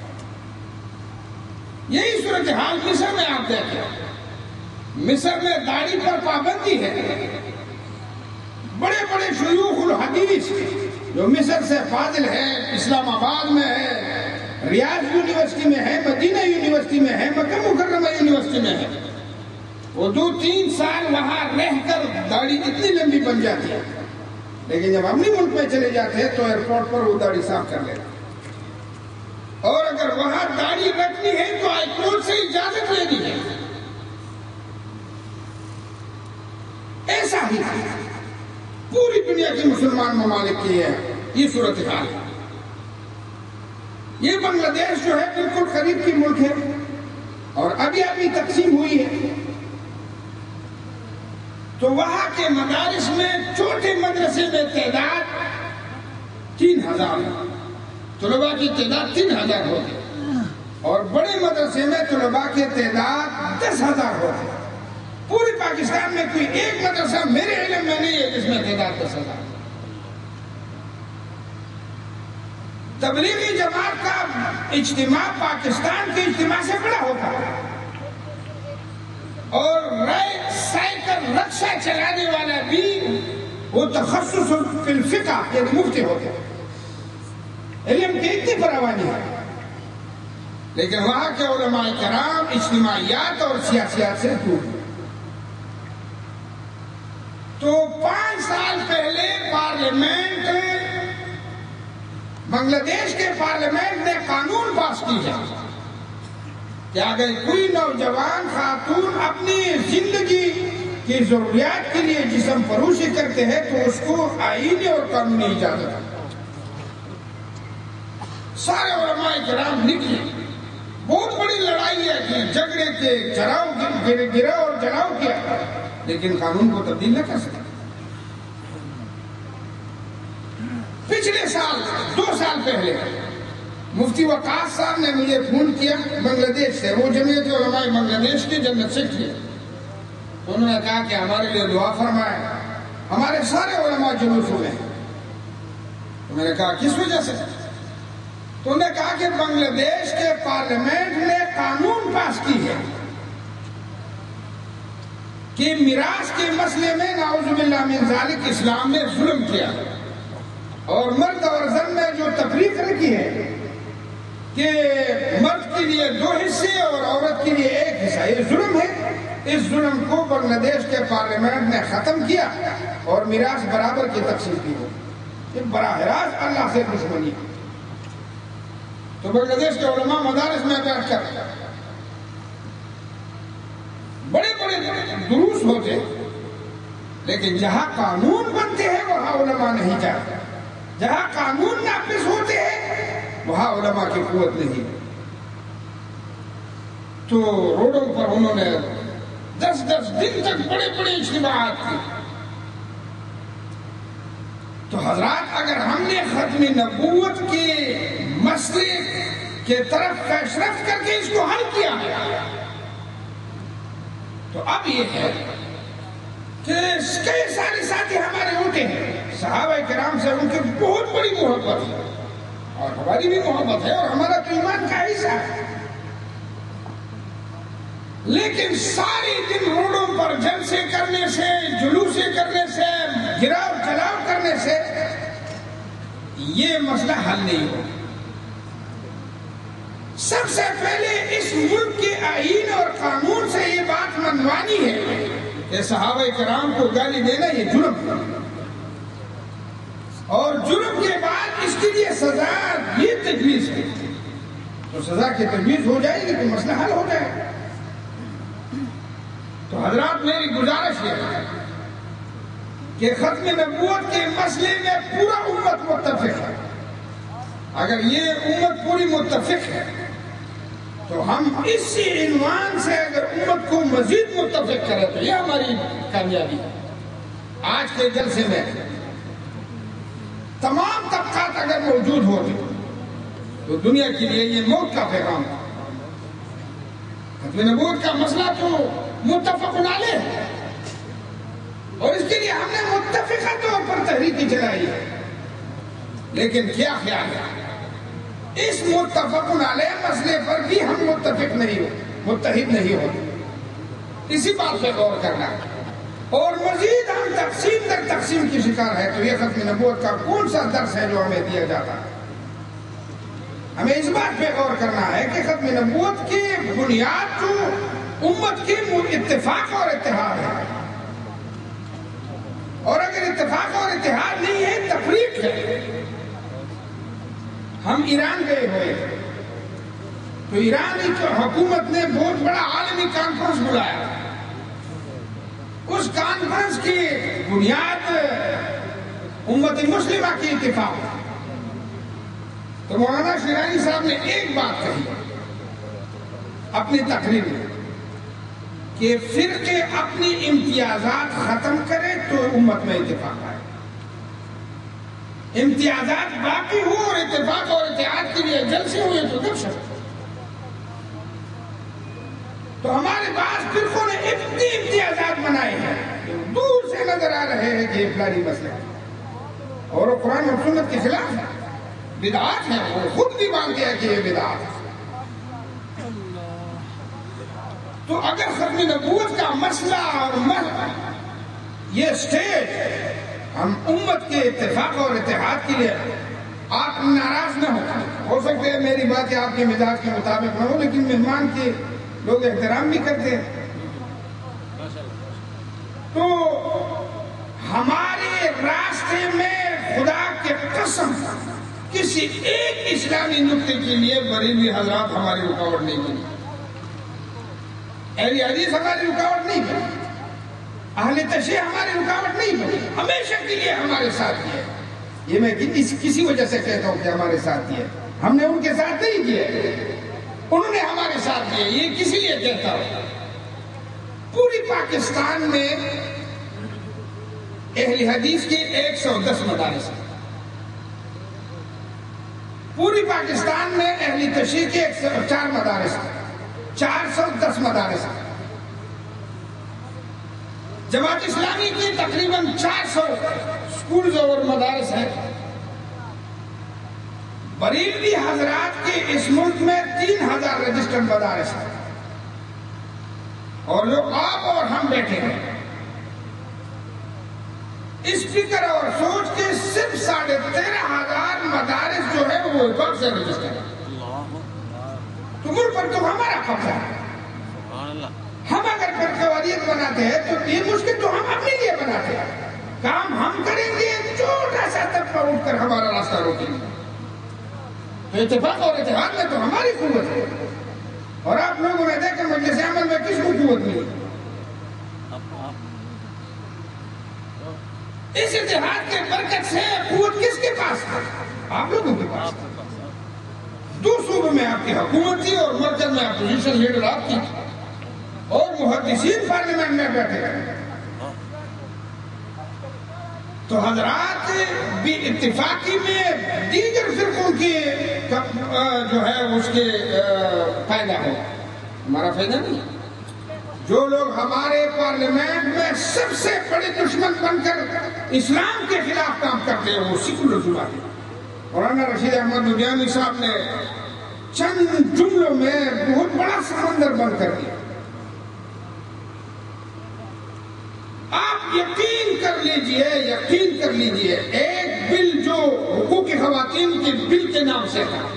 یہی صورتحال مصر میں آپ دیکھیں. مصر میں داڑھی پر پابندی ہے. بڑے بڑے شیوخ الحدیث جو مصر سے فاضل ہے, اسلام آباد میں ہے, ریاض یونیورسٹی میں ہے, مدینہ یونیورسٹی میں ہے, مکہ مکرمہ یونیورسٹی میں ہے, وہ دو تین سال وہاں رہ کر داڑھی اتنی لمبی بن جاتی ہے, لیکن جب اپنی ملک میں چلے جاتے ہیں تو ایئرپورٹ پر وہ داڑھی صاف کر لیتے. اور اگر وہاں داڑھی رکھنی ہے تو ہائی کورٹ سے اجازت لینی ہے. ایسا ہی پوری دنیا کے مسلمان ممالک کی ہے یہ صورتحال. یہ بنگلہ دیش جو ہے بالکل قریب کی ملک ہے اور ابھی ابھی تقسیم ہوئی ہے. تو وہاں کے مدارس میں چھوٹے مدرسے میں تعداد تین ہزار ہے, طلباء کی تعداد تین ہزار ہوتی, اور بڑے مدرسے میں طلباء کی تعداد دس ہزار ہوتی. پوری پاکستان میں کوئی ایک مدرسہ میرے علم میں نہیں ہے جس میں تعداد دس ہزار. تبلیغی جماعت کا اجتماع پاکستان کے اجتماع سے بڑا ہوتا ہے, اور رائے سائیکل رکشہ چلانے والا بھی وہ تخصص فی الفقہ یعنی مفتی ہوتے ہیں. علم کی اتنی فراوانی ہے, لیکن وہاں کے علماء کرام اجتماعیات اور سیاسیات سے دور ہیں. تو پانچ سال پہلے پارلیمنٹ بنگلہ دیش کے پارلیمنٹ نے قانون پاس کی ہے کہ اگر کوئی نوجوان خاتون اپنی زندگی کی ضروریات کے لیے جسم فروشی کرتے ہیں تو اس کو آئینی اور قانونی اجازت ہے. سارے علماء کرام نکلے, بہت بڑی لڑائی ہے کہ جھگڑے کے جراؤ گرا اور جلاؤ کیا, لیکن قانون کو تبدیل نہ کر سکے. پچھلے سال دو سال پہلے مفتی وقاص صاحب نے مجھے فون کیا بنگلہ دیش سے, وہ جمعیت علماء بنگلہ دیش کے جنرل سیکرٹری. تو انہوں نے کہا کہ ہمارے لیے دعا فرمائے, ہمارے سارے علماء جلوس ہوئے ہیں. تو میں نے کہا کس وجہ سے؟ تو انہوں نے کہا کہ بنگلہ دیش کے پارلیمنٹ نے قانون پاس کی ہے کہ میراث کے مسئلے میں نعوذ باللہ من ذالک اسلام نے ظلم کیا, اور مرد اور زن میں جو تفریق رکھی ہے کہ مرد کے لیے دو حصے اور عورت کے لیے ایک حصہ, یہ ظلم ہے. اس ظلم کو بنگلہ دیش کے پارلیمنٹ نے ختم کیا اور میراث برابر کی تقسیم کی ہو. یہ براہ راست اللہ سے دشمنی. تو بنگلہ دیش کے علماء مدارس میں بیٹھ کر بڑے بڑے دروس ہوتے, لیکن جہاں قانون بنتے ہیں وہاں علماء نہیں جاتے. جہاں قانون نافذ ہوتے ہیں وہاں علماء کی قوت نہیں. تو روڈوں پر انہوں نے دس دس دن تک بڑے بڑے اجتماعات کی. تو حضرات اگر ہم نے ختم نبوت کے مسئلے کے طرف پیشرفت کر کے اس کو حل کیا ہے, تو اب یہ ہے کہ کئی سارے ساتھی ہمارے ہوتے ہیں, صحابہ کرام سے ان کی بہت بڑی محبت ہے, اور ہماری بھی محبت ہے, اور ہمارا تو ایمان کا حصہ ہے. لیکن ساری دن روڈوں پر جلسے کرنے سے, جلوسے کرنے سے, گراؤ جلاؤ کرنے سے یہ مسئلہ حل نہیں ہو. سب سے پہلے اس ملک کے آئین اور قانون سے یہ بات منوانی ہے کہ صحابہ کرام کو گالی دینا یہ جرم ہے, اور جرم کے بعد اس کے لیے سزا یہ تجویز ہے. تو سزا کی تجویز ہو جائے گی تو مسئلہ حل ہو جائے گا. تو حضرات میری گزارش یہ ہے کہ ختم نبوت کے مسئلے میں پورا امت متفق ہے. اگر یہ امت پوری متفق ہے تو ہم اسی عنوان سے اگر امت کو مزید متفق کریں تو یہ ہماری کامیابی ہے۔ آج کے جلسے میں تمام طبقات اگر موجود ہوتے تو دنیا کے لیے یہ موت کا پیغام تھا۔ ختم نبوت کا مسئلہ تو متفق علیہ ہے اور اس کے لیے ہم نے متفقہ طور پر تحریک چلائی ہے، لیکن کیا خیال ہے اس متفق علیہ مسئلے پر بھی ہم متفق نہیں ہو متحد نہیں ہوتے، اسی بات پہ غور کرنا اور مزید ہم تقسیم در تقسیم کی شکار ہے تو یہ ختم نبوت کا کون سا درس ہے جو ہمیں دیا جاتا ہے؟ ہمیں اس بات پہ غور کرنا ہے کہ ختم نبوت کی بنیاد جو امت کے اتفاق اور اتحاد ہے، اور اگر اتفاق اور اتحاد نہیں ہے تفریق ہے۔ ہم ایران گئے ہوئے تو ایرانی حکومت نے بہت بڑا عالمی کانفرنس بلایا، اس کانفرنس کی بنیاد امت مسلمہ کی اتفاق ہے۔ تو مولانا شیرازی صاحب نے ایک بات کہی اپنی تقریر میں کہ فرقے اپنی امتیازات ختم کرے تو امت میں اتفاق آئے، امتیازات باقی ہو اور اتفاق اور اتحاد کے لیے جلسے ہوئے تو جب شک۔ تو ہمارے پاس فرقوں نے اتنی امتیازات بنائے ہیں دور سے نظر آ رہے ہیں کہ یہ فلانی مسئلہ ہے اور وہ قرآن اور سنت کے خلاف ہے، بدعات ہے، وہ خود بھی مانتے ہیں کہ یہ بدعات ہے۔ تو اگر ختم نبوت کا مسئلہ اور یہ سٹیج ہم امت کے اتفاق اور اتحاد کے لیے، آپ ناراض نہ ہو ہو سکتے ہیں میری بات آپ کے مزاج کے مطابق نہ ہو، لیکن مہمان کے لوگ احترام بھی کرتے ہیں۔ تو ہمارے راستے میں خدا کے قسم کسی ایک اسلامی نکتے کے لیے بریلوی حضرات ہماری رکاوٹ نہیں بنی، اہل حدیث ہماری رکاوٹ نہیں بنی، اہل تشیع ہماری رکاوٹ نہیں بنی، ہمیشہ کے لیے ہمارے ساتھ ہے۔ یہ میں کسی وجہ سے کہتا ہوں کہ ہمارے ساتھ ہے، ہم نے ان کے ساتھ نہیں کیا، انہوں نے ہمارے ساتھ کیا، یہ کسی لیے کہتا ہوں۔ پوری پاکستان میں اہل حدیث کے ایک سو دس مدارس ہیں، پوری پاکستان میں اہل تشیع کے ایک سو چار مدارس ہیں، چار سو دس مدارس ہیں، جماعت اسلامی کی تقریباً چار سو سکولز اور مدارس ہیں، بریلوی حضرات کے اس ملک میں تین ہزار رجسٹرڈ مدارس ہیں، اور جو آپ اور ہم بیٹھے ہیں اس فکر اور سوچ کے صرف ساڑھے تیرہ ہزار مدارس جو ہے وہ وفاق سے رجسٹر ہے۔ تو ملک پر تو ہمارا قبضہ ہے، ہم اگر فرقواریت بناتے ہیں تو یہ مشکل تو ہم اپنے لیے بناتے ہیں، کام ہم کریں گے، چھوٹا سا طبقہ اٹھ کر ہمارا راستہ روکیں گے۔ تو اتفاق اور اتحاد میں تو ہماری قوت ہے، اور آپ لوگوں نے دیکھا مجلس عمل میں کس کو قوت ملی؟ اس اتحاد کے برکت سے قوت کس کے پاس ہے؟ آپ لوگوں کے پاس۔ دو صوبوں میں آپ کی حکومت تھی اور مرکز میں اپوزیشن لیڈر آپ کی تھی، اور محدثین پارلیمنٹ میں بیٹھے گئے۔ تو حضرات بھی اتفاقی میں دیگر فرقوں کی جو ہے اس کے فائدہ ہو، ہمارا فائدہ نہیں۔ جو لوگ ہمارے پارلیمنٹ میں سب سے بڑے دشمن بن کر اسلام کے خلاف کام کرتے ہیں وہ سیکولر جماعت ہیں۔ مولانا رشید احمد نجامی صاحب نے چند جملوں میں بہت بڑا سمندر بند کر دیا۔ آپ یقین کر لیجئے یقین کر لیجئے ایک بل جو حقوق خواتین کے بل کے نام سے تھا،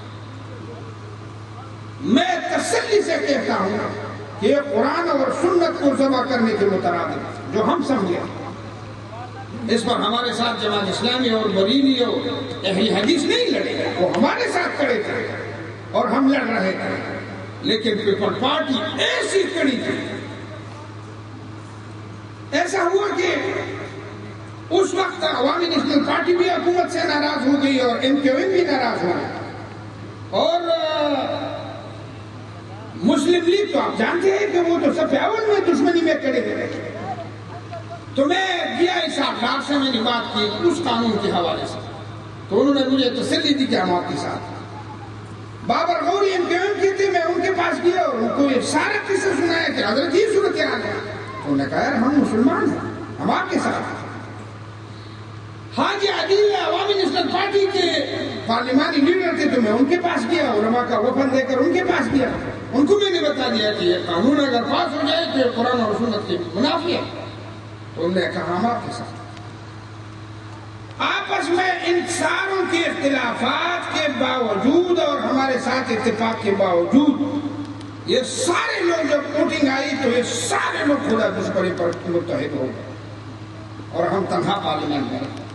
میں تسلی سے کہتا ہوں کہ یہ قرآن اور سنت کو جمع کرنے کے مترادف جو ہم سمجھے، اس پر ہمارے ساتھ جماعت اسلامی اور بریلی اور اہل حدیث نہیں لڑے، وہ ہمارے ساتھ کھڑے تھے اور ہم لڑ رہے تھے، لیکن پیپل پارٹی ایسی کڑی تھی، ایسا ہوا کہ اس وقت عوامی نیشنل پارٹی بھی حکومت سے ناراض ہو گئی اور ایم کیو ایم بھی ناراض ہو گئی، اور مسلم لیگ تو آپ جانتے ہیں کہ وہ تو سب اول میں دشمنی میں کھڑے ہوئے۔ تو میں ڈی آئی صاحب ڈاک سے میں نے بات کی اس قانون کے حوالے سے، تو انہوں نے مجھے تسلی دی کہ ہم آپ کے ساتھ۔ Babar Ghauri M Q M کی تھی، میں ان کے پاس گیا اور ان کو یہ سارا قصہ سنایا کہ حضرت یہ صورتحال ہے۔ تو انہوں نے کہا یار ہم مسلمان ہیں، ہم آپ کے ساتھ ہیں۔ حاجی عادل عوامی نیشنل پارٹی کے پارلیمانی لیڈر تھے، تو میں ان کے پاس گیا، علماء کا وفد لے کر ان کے پاس گیا، ان کو میں نے بتا دیا کہ یہ قانون اگر پاس ہو جائے تو یہ قرآن اور سنت کے منافی ہے۔ تو انہوں نے کہا ہم آپ کے ساتھ۔ آپس میں ان ساروں کے اختلافات کے باوجود اور ہمارے ساتھ اتفاق کے باوجود یہ سارے لوگ جب ووٹنگ آئی تو یہ سارے لوگ خدا دشمنی پر متحد ہو گئے اور ہم تنہا پارلیمنٹ میں رہے۔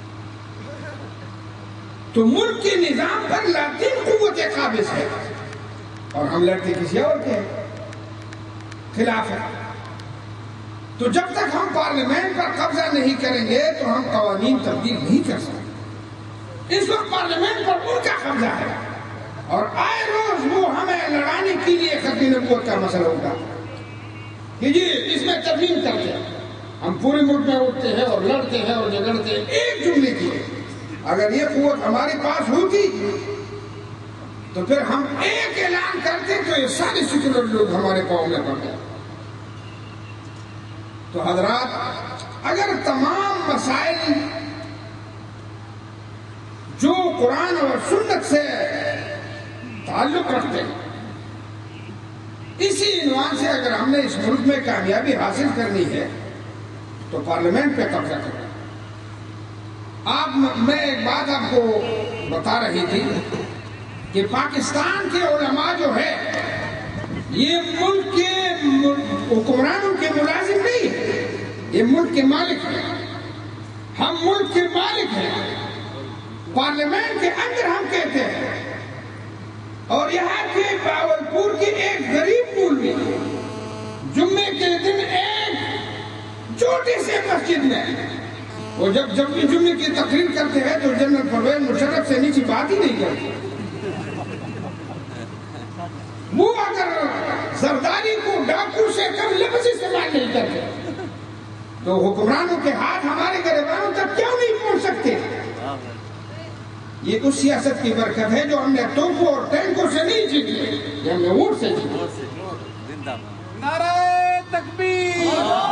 تو ملک کے نظام پر لاطین قوت قابض ہے اور ہم لڑتے کسی اور کے خلاف ہیں۔ تو جب تک ہم پارلیمنٹ پر قبضہ نہیں کریں گے تو ہم قوانین تبدیل نہیں کر سکتے۔ اس وقت پارلیمنٹ پر ان کا قبضہ ہے اور آئے روز وہ ہمیں لڑانے کے لیے ختم نبوت کا مسئلہ ہوگا کہ جی اس میں ترمیم کرتے ہیں۔ ہم پورے ملک میں اٹھتے ہیں اور لڑتے ہیں اور جھگڑتے ہیں ایک جملے کی۔ اگر یہ قوت ہمارے پاس ہوتی تو پھر ہم ایک اعلان کرتے تو یہ سارے سیکولر لوگ ہمارے پاؤں میں پڑ گئے۔ تو حضرات اگر تمام مسائل جو قرآن اور سنت سے تعلق رکھتے ہیں اسی عنوان سے اگر ہم نے اس ملک میں کامیابی حاصل کرنی ہے تو پارلیمنٹ پہ قبضہ کرنا۔ آپ میں ایک بات آپ کو بتا رہی تھی کہ پاکستان کے علماء جو ہے یہ ملک کے حکمرانوں کے ملازم نہیں ہے، یہ ملک کے مالک ہیں۔ ہم ملک کے مالک ہیں، پارلیمنٹ کے اندر ہم کہتے ہیں۔ اور یہاں کے باولپور کے ایک غریب مولوی جمعے کے دن ایک چھوٹی سے مسجد میں وہ جب جب بھی جمعے کی تقریر کرتے ہیں تو جنرل پرویز مشرف سے نیچے بات ہی نہیں کرتے۔ وہ اگر زرداری کو ڈاکو سے کم لفظ استعمال نہیں کرتے تو حکمرانوں کے ہاتھ ہمارے گریبانوں تک کیوں نہیں پہنچ سکتے؟ یہ اس سیاست کی برکت ہے جو ہم نے توپوں اور ٹینکوں سے نہیں جیتی، یہ ہم نے ووٹ سے جیتی۔ نعرہ تکبیر،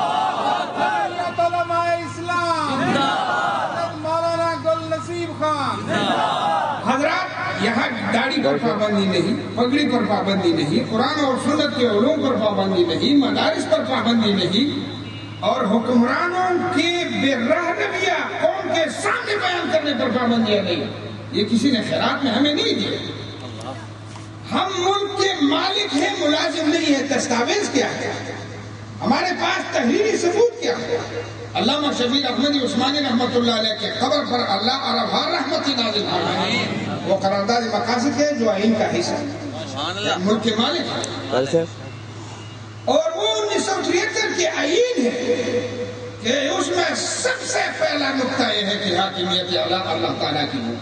علماء اسلام، مولانا گل نصیب خان۔ حضرات یہاں داڑھی پر پابندی نہیں، پگڑی پر پابندی نہیں، قرآن اور سنت کے علوم پر پابندی نہیں، مدارس پر پابندی نہیں، اور حکمرانوں کی بے رحم رویہ قوم کے سامنے بیان کرنے پر پابندیاں نہیں۔ یہ کسی نے خیرات میں ہمیں نہیں دیے۔ ہم ملک کے مالک ہیں، ملازم نہیں ہے۔ دستاویز کیا ہے ہمارے پاس؟ تحریری ثبوت کیا ہے؟ علامہ شبیر احمدی عثمانی رحمۃ اللہ علیہ کے قبر پر اللہ عرفہ رحمتی نازل فرمائے، وہ قرارداد مقاصد ہے جو آئین کا حصہ ہے، ملک کے مالک ہیں۔ اور وہ انیس سو تریہتر کے آئین ہے کہ اس میں سب سے پہلا نقطہ یہ ہے کہ حاکمیت اعلیٰ اللہ تعالیٰ کی ہو،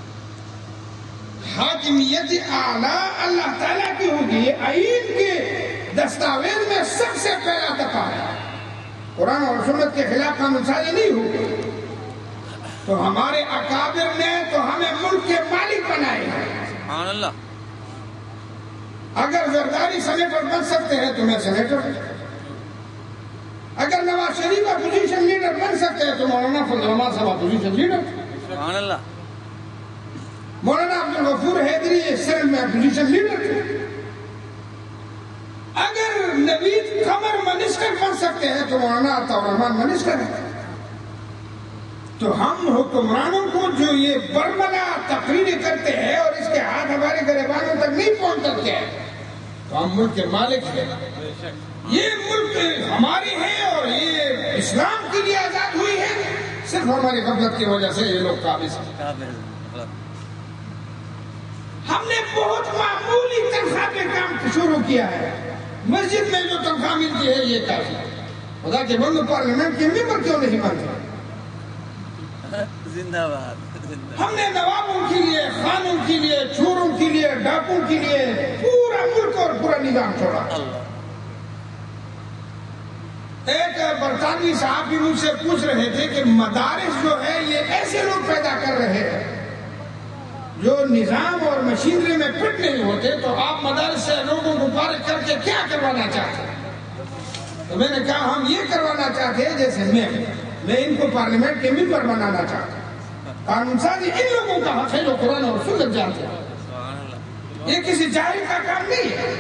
حاکمیت اعلیٰ اللہ تعالیٰ کی ہوگی۔ یہ آئین کے دستاویز میں سب سے پہلا دفعہ ہے۔ قرآن اور سنت کے خلاف قانون سازی نہیں ہوگی۔ تو ہمارے اکابر نے تو ہمیں ملک کے مالک بنائے ہیں۔ سبحان اللہ۔ اگر زرداری سینیٹر بن سکتے ہیں تو میں سینیٹر ہوں، اگر نواز شریف اپوزیشن لیڈر بن سکتے ہیں تو مولانا فضل الرحمان صاحب اپوزیشن لیڈر، سبحان اللہ۔ مولانا عبدالغفور حیدری سندھ میں اپوزیشن لیڈر تھے، اگر نوید قمر منسٹر بن سکتے ہیں تو مولانا عطا الرحمان منسٹر ہے۔ تو ہم حکمرانوں کو جو یہ برملا تقریریں کرتے ہیں اور اس کے ہاتھ ہمارے گریبانوں تک نہیں پہنچ سکتے ہیں تو ہم ملک کے مالک ہیں۔ یہ ملک ہماری ہے اور یہ اسلام کے لیے آزاد ہوئی ہے، صرف ہماری غفلت کی وجہ سے یہ لوگ قابض ہیں۔ ہم نے بہت معمولی تنخواہ پہ کام شروع کیا ہے، مسجد میں جو تنخواہ ملتی ہے یہ کافی ہے۔ خدا کے بندو پارلیمنٹ کے ممبر کیوں نہیں بنتے؟ زندہ باد زندہ ہم نے نوابوں کے لیے، خانوں کے لیے، چوروں کے لیے، ڈاکوں کے لیے پورا ملک اور پورا نظام چھوڑا۔ اللہ ایک برطانوی صاحب بھی مجھ سے پوچھ رہے تھے کہ مدارس جو ہے یہ ایسے لوگ پیدا کر رہے ہیں جو نظام اور مشینری میں فٹ نہیں ہوتے، تو آپ مدارس سے لوگوں کو فارغ کر کے کیا کروانا چاہتے ہیں؟ تو میں نے کہا ہم یہ کروانا چاہتے ہیں جیسے میں میں ان کو پارلیمنٹ کے ممبر بنانا چاہتا ہوں۔ قانون سازی ان لوگوں کا حق ہے جو قرآن اور سنت جانتے ہیں، سبحان اللہ۔ یہ کسی جاہل کا کام نہیں ہے۔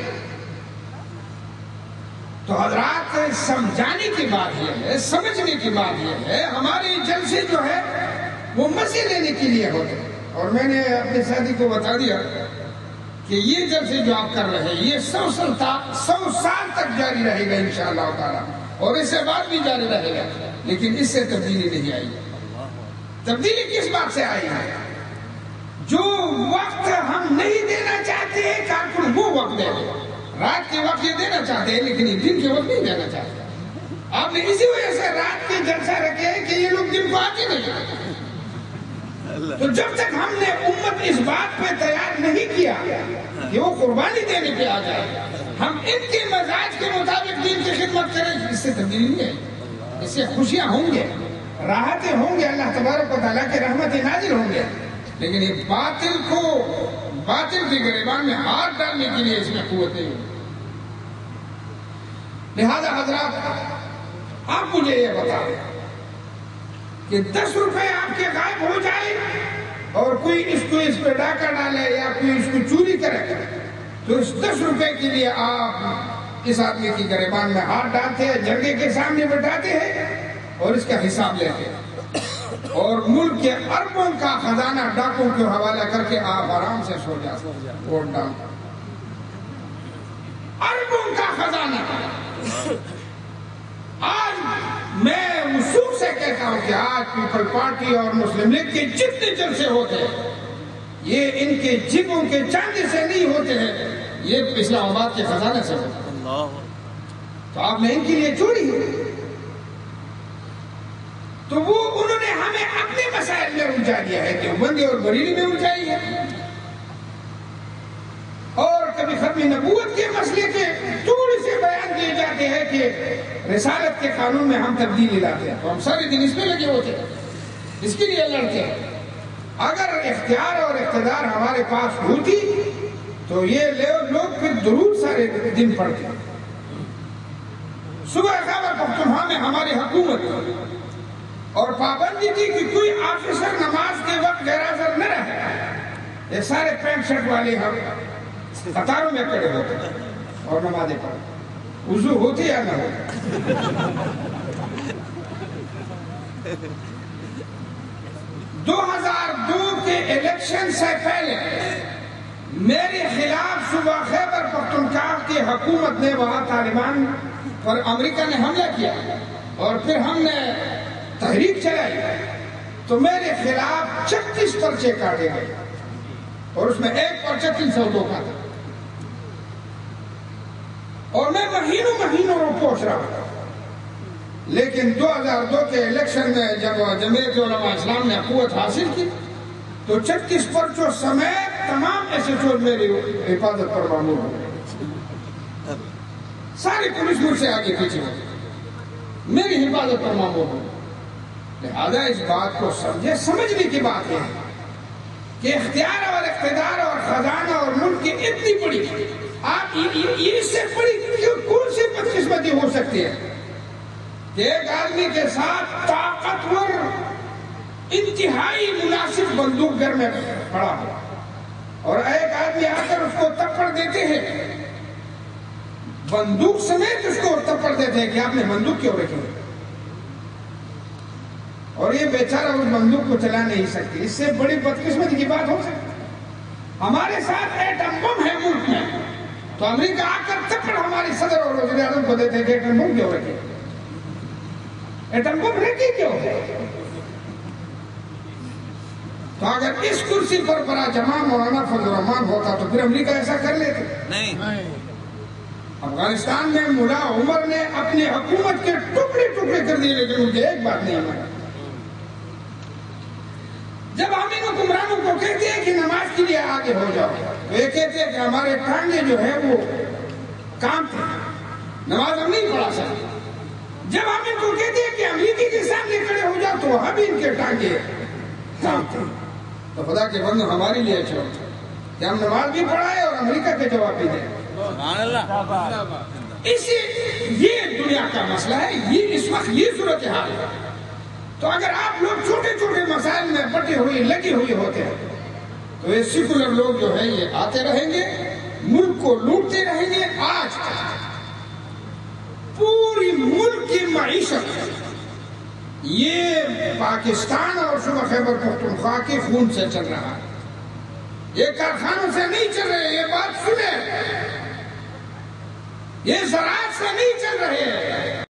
تو حضرات سمجھانے کی بات یہ ہے، سمجھنے کی بات یہ ہے، ہمارے جلسے جو ہے وہ مزے لینے کے لیے ہوتے ہیں۔ اور میں نے اپنے ساتھی کو بتا دیا کہ یہ جلسے جو آپ کر رہے ہیں یہ سو سال تک سو سال تک جاری رہے گا انشاءاللہ تعالی، اور اس سے بعد بھی جاری رہے گا، لیکن اس سے تبدیلی نہیں آئی۔ تبدیلی کس بات سے آئی ہے؟ جو وقت ہم نہیں دینا چاہتے ہیں کارکن وہ وقت دے دیں۔ رات کے وقت یہ دینا چاہتے ہیں لیکن دن کے وقت نہیں دینا چاہتے۔ آپ نے اسی وجہ سے رات کے جلسہ رکھے ہیں کہ یہ لوگ دن کو آتے نہیں۔ تو جب تک ہم نے امت اس بات پہ تیار نہیں کیا کہ وہ قربانی دینے پہ آ جائے، ہم ان کے مزاج کے مطابق دین کی خدمت کریں، اس سے تبدیلی نہیں ہے۔ اس سے خوشیاں ہوں گے، راحتیں ہوں گے، اللہ تبارک و تعالیٰ کے رحمت نازل ہوں گے، لیکن یہ باطل کو باطل کے گریبان میں ہاتھ ڈالنے کے لیے اس میں قوت نہیں ہوگی۔ لہذا حضرات آپ مجھے یہ بتائیں کہ دس روپے آپ کے غائب ہو جائے اور کوئی اس کو اس پہ ڈاکہ ڈالے یا کوئی اس کو چوری کرے، تو اس دس روپے کے لیے آپ اس آدمی کی گریبان میں ہاتھ ڈالتے ہیں، جرگے کے سامنے بٹھاتے ہیں اور اس کا حساب لیتے ہیں، اور ملک کے اربوں کا خزانہ ڈاکوں کو حوالہ کر کے آپ آرام سے سو جاتے ہیں ووٹ ڈال کر۔ اربوں کا خزانہ آج میں وصول سے کہتا ہوں کہ آج پیپل پارٹی اور مسلم لیگ کے جتنے جلسے ہوتے ہیں یہ ان کے جیبوں کے چاندی سے نہیں ہوتے ہیں، یہ اسلام آباد کے خزانے سے ہوتے ہیں۔ تو آپ نے ان کے لیے چوری ہے، تو وہ انہوں نے ہمیں اپنے مسائل میں الجھا دیا ہے، دیوبندی اور بریلی میں الجھائی ہے، اور کبھی ختم نبوت کے مسئلے کے تھوڑے سے بیان دیے جاتے ہیں کہ رسالت کے قانون میں ہم تبدیلی لاتے ہیں، تو ہم سارے دن اس میں لگے ہوتے ہیں، اس کے لیے لڑتے ہیں۔ اگر اختیار اور اقتدار ہمارے پاس ہوتی تو یہ لوگ پھر درود سارے دن پڑھتے۔ صبح خیبر پختونخوا میں ہماری حکومت اور پابندی تھی کہ کوئی آفیسر نماز کے وقت غیر حاضر نہ رہے، یہ سارے پینٹ شرٹ والے ہم قطاروں میں کھڑے ہوتے اور نمازیں پڑھتے، وضو ہوتی یا نہ ہوتی۔ دو ہزار دو کے الیکشن سے پہلے میرے خلاف صوبہ خیبر پختونخوا کی حکومت نے وہاں طالبان پر امریکہ نے حملہ کیا اور پھر ہم نے تحریک چلائی، تو میرے خلاف چھتیس پرچے کاٹے گئے اور اس میں ایک پرچہ تین سو دو کا تھا، اور میں مہینوں مہینوں رو پوچھ رہا تھا۔ لیکن دو ہزار دو کے الیکشن میں جب جمعیت علماء اسلام نے قوت حاصل کی تو چھتیس پرچوں سمیت تمام ایس ایچ او میری حفاظت پر معمول ہو گئے، ساری پولیس مجھ سے آگے پیچھے ہو گئی، میری حفاظت پر معمول ہو گئی۔ لہذا اس بات کو سمجھے، سمجھنے کی بات ہے کہ اختیار اور اقتدار اور خزانہ اور ملک کی اتنی بڑی، آپ یہ اس سے بڑی کون سی بدقسمتی ہو سکتی ہے کہ ایک آدمی کے ساتھ طاقتور انتہائی مناسب بندوق گھر میں پڑا ہو اور ایک آدمی آ کر اس کو تپڑ دیتے ہیں، بندوق سمیت اس کو تپڑ دیتے ہیں کہ آپ نے بندوق کیوں رکھی، اور یہ بیچارہ اس بندوق کو چلا نہیں سکتی، اس سے بڑی بدقسمتی کی بات ہو سکتی۔ ہمارے ساتھ ایٹم بم ہے ملک میں، تو امریکہ آ کر تپڑ ہماری صدر اور وزیر اعظم کو دیتے ہیں کہ ایٹم بم کیوں رکھے، ایٹم بم رکھی کیوں ہے؟ تو اگر اس کرسی پر برا جمع مولانا فضل الرحمان ہوتا تو پھر امریکہ ایسا کر لیتے نہیں۔ افغانستان میں ملا عمر نے اپنی حکومت کے ٹکڑے ٹکڑے کر دیے لیکن ان کی ایک بات نہیں مانی۔ اماموں کو کہتے ہیں کہ نماز کے لیے آگے ہو جاؤ، تو یہ کہتے ہیں کہ ہمارے ٹانگیں جو ہے وہ کام تھے، نماز ہم نہیں پڑھا سکتے۔ جب ہم ان کو کہتے ہیں کہ امریکی کے سامنے کھڑے ہو جاؤ تو ہم ان کے ٹانگیں کام تھے۔ تو خدا کے بندو ہمارے لیے اچھا ہوتا کہ ہم نماز بھی پڑھائے اور امریکہ کے جواب بھی دیں۔ سبحان اللہ۔ اسی یہ دنیا کا مسئلہ ہے، یہ اس وقت یہ صورتحال ہے۔ تو اگر آپ لوگ چھوٹے چھوٹے مسائل میں بٹے ہوئے لگے ہوئے ہوتے ہیں تو یہ سیکولر لوگ جو ہے یہ آتے رہیں گے، ملک کو لوٹتے رہیں گے۔ آج پوری ملک کی معیشت یہ پاکستان اور صوبہ خیبر پختونخوا کے خون سے چل رہا ہے، یہ کارخانوں سے نہیں چل رہے، یہ بات سنیں، یہ زراعت سے نہیں چل رہے ہیں۔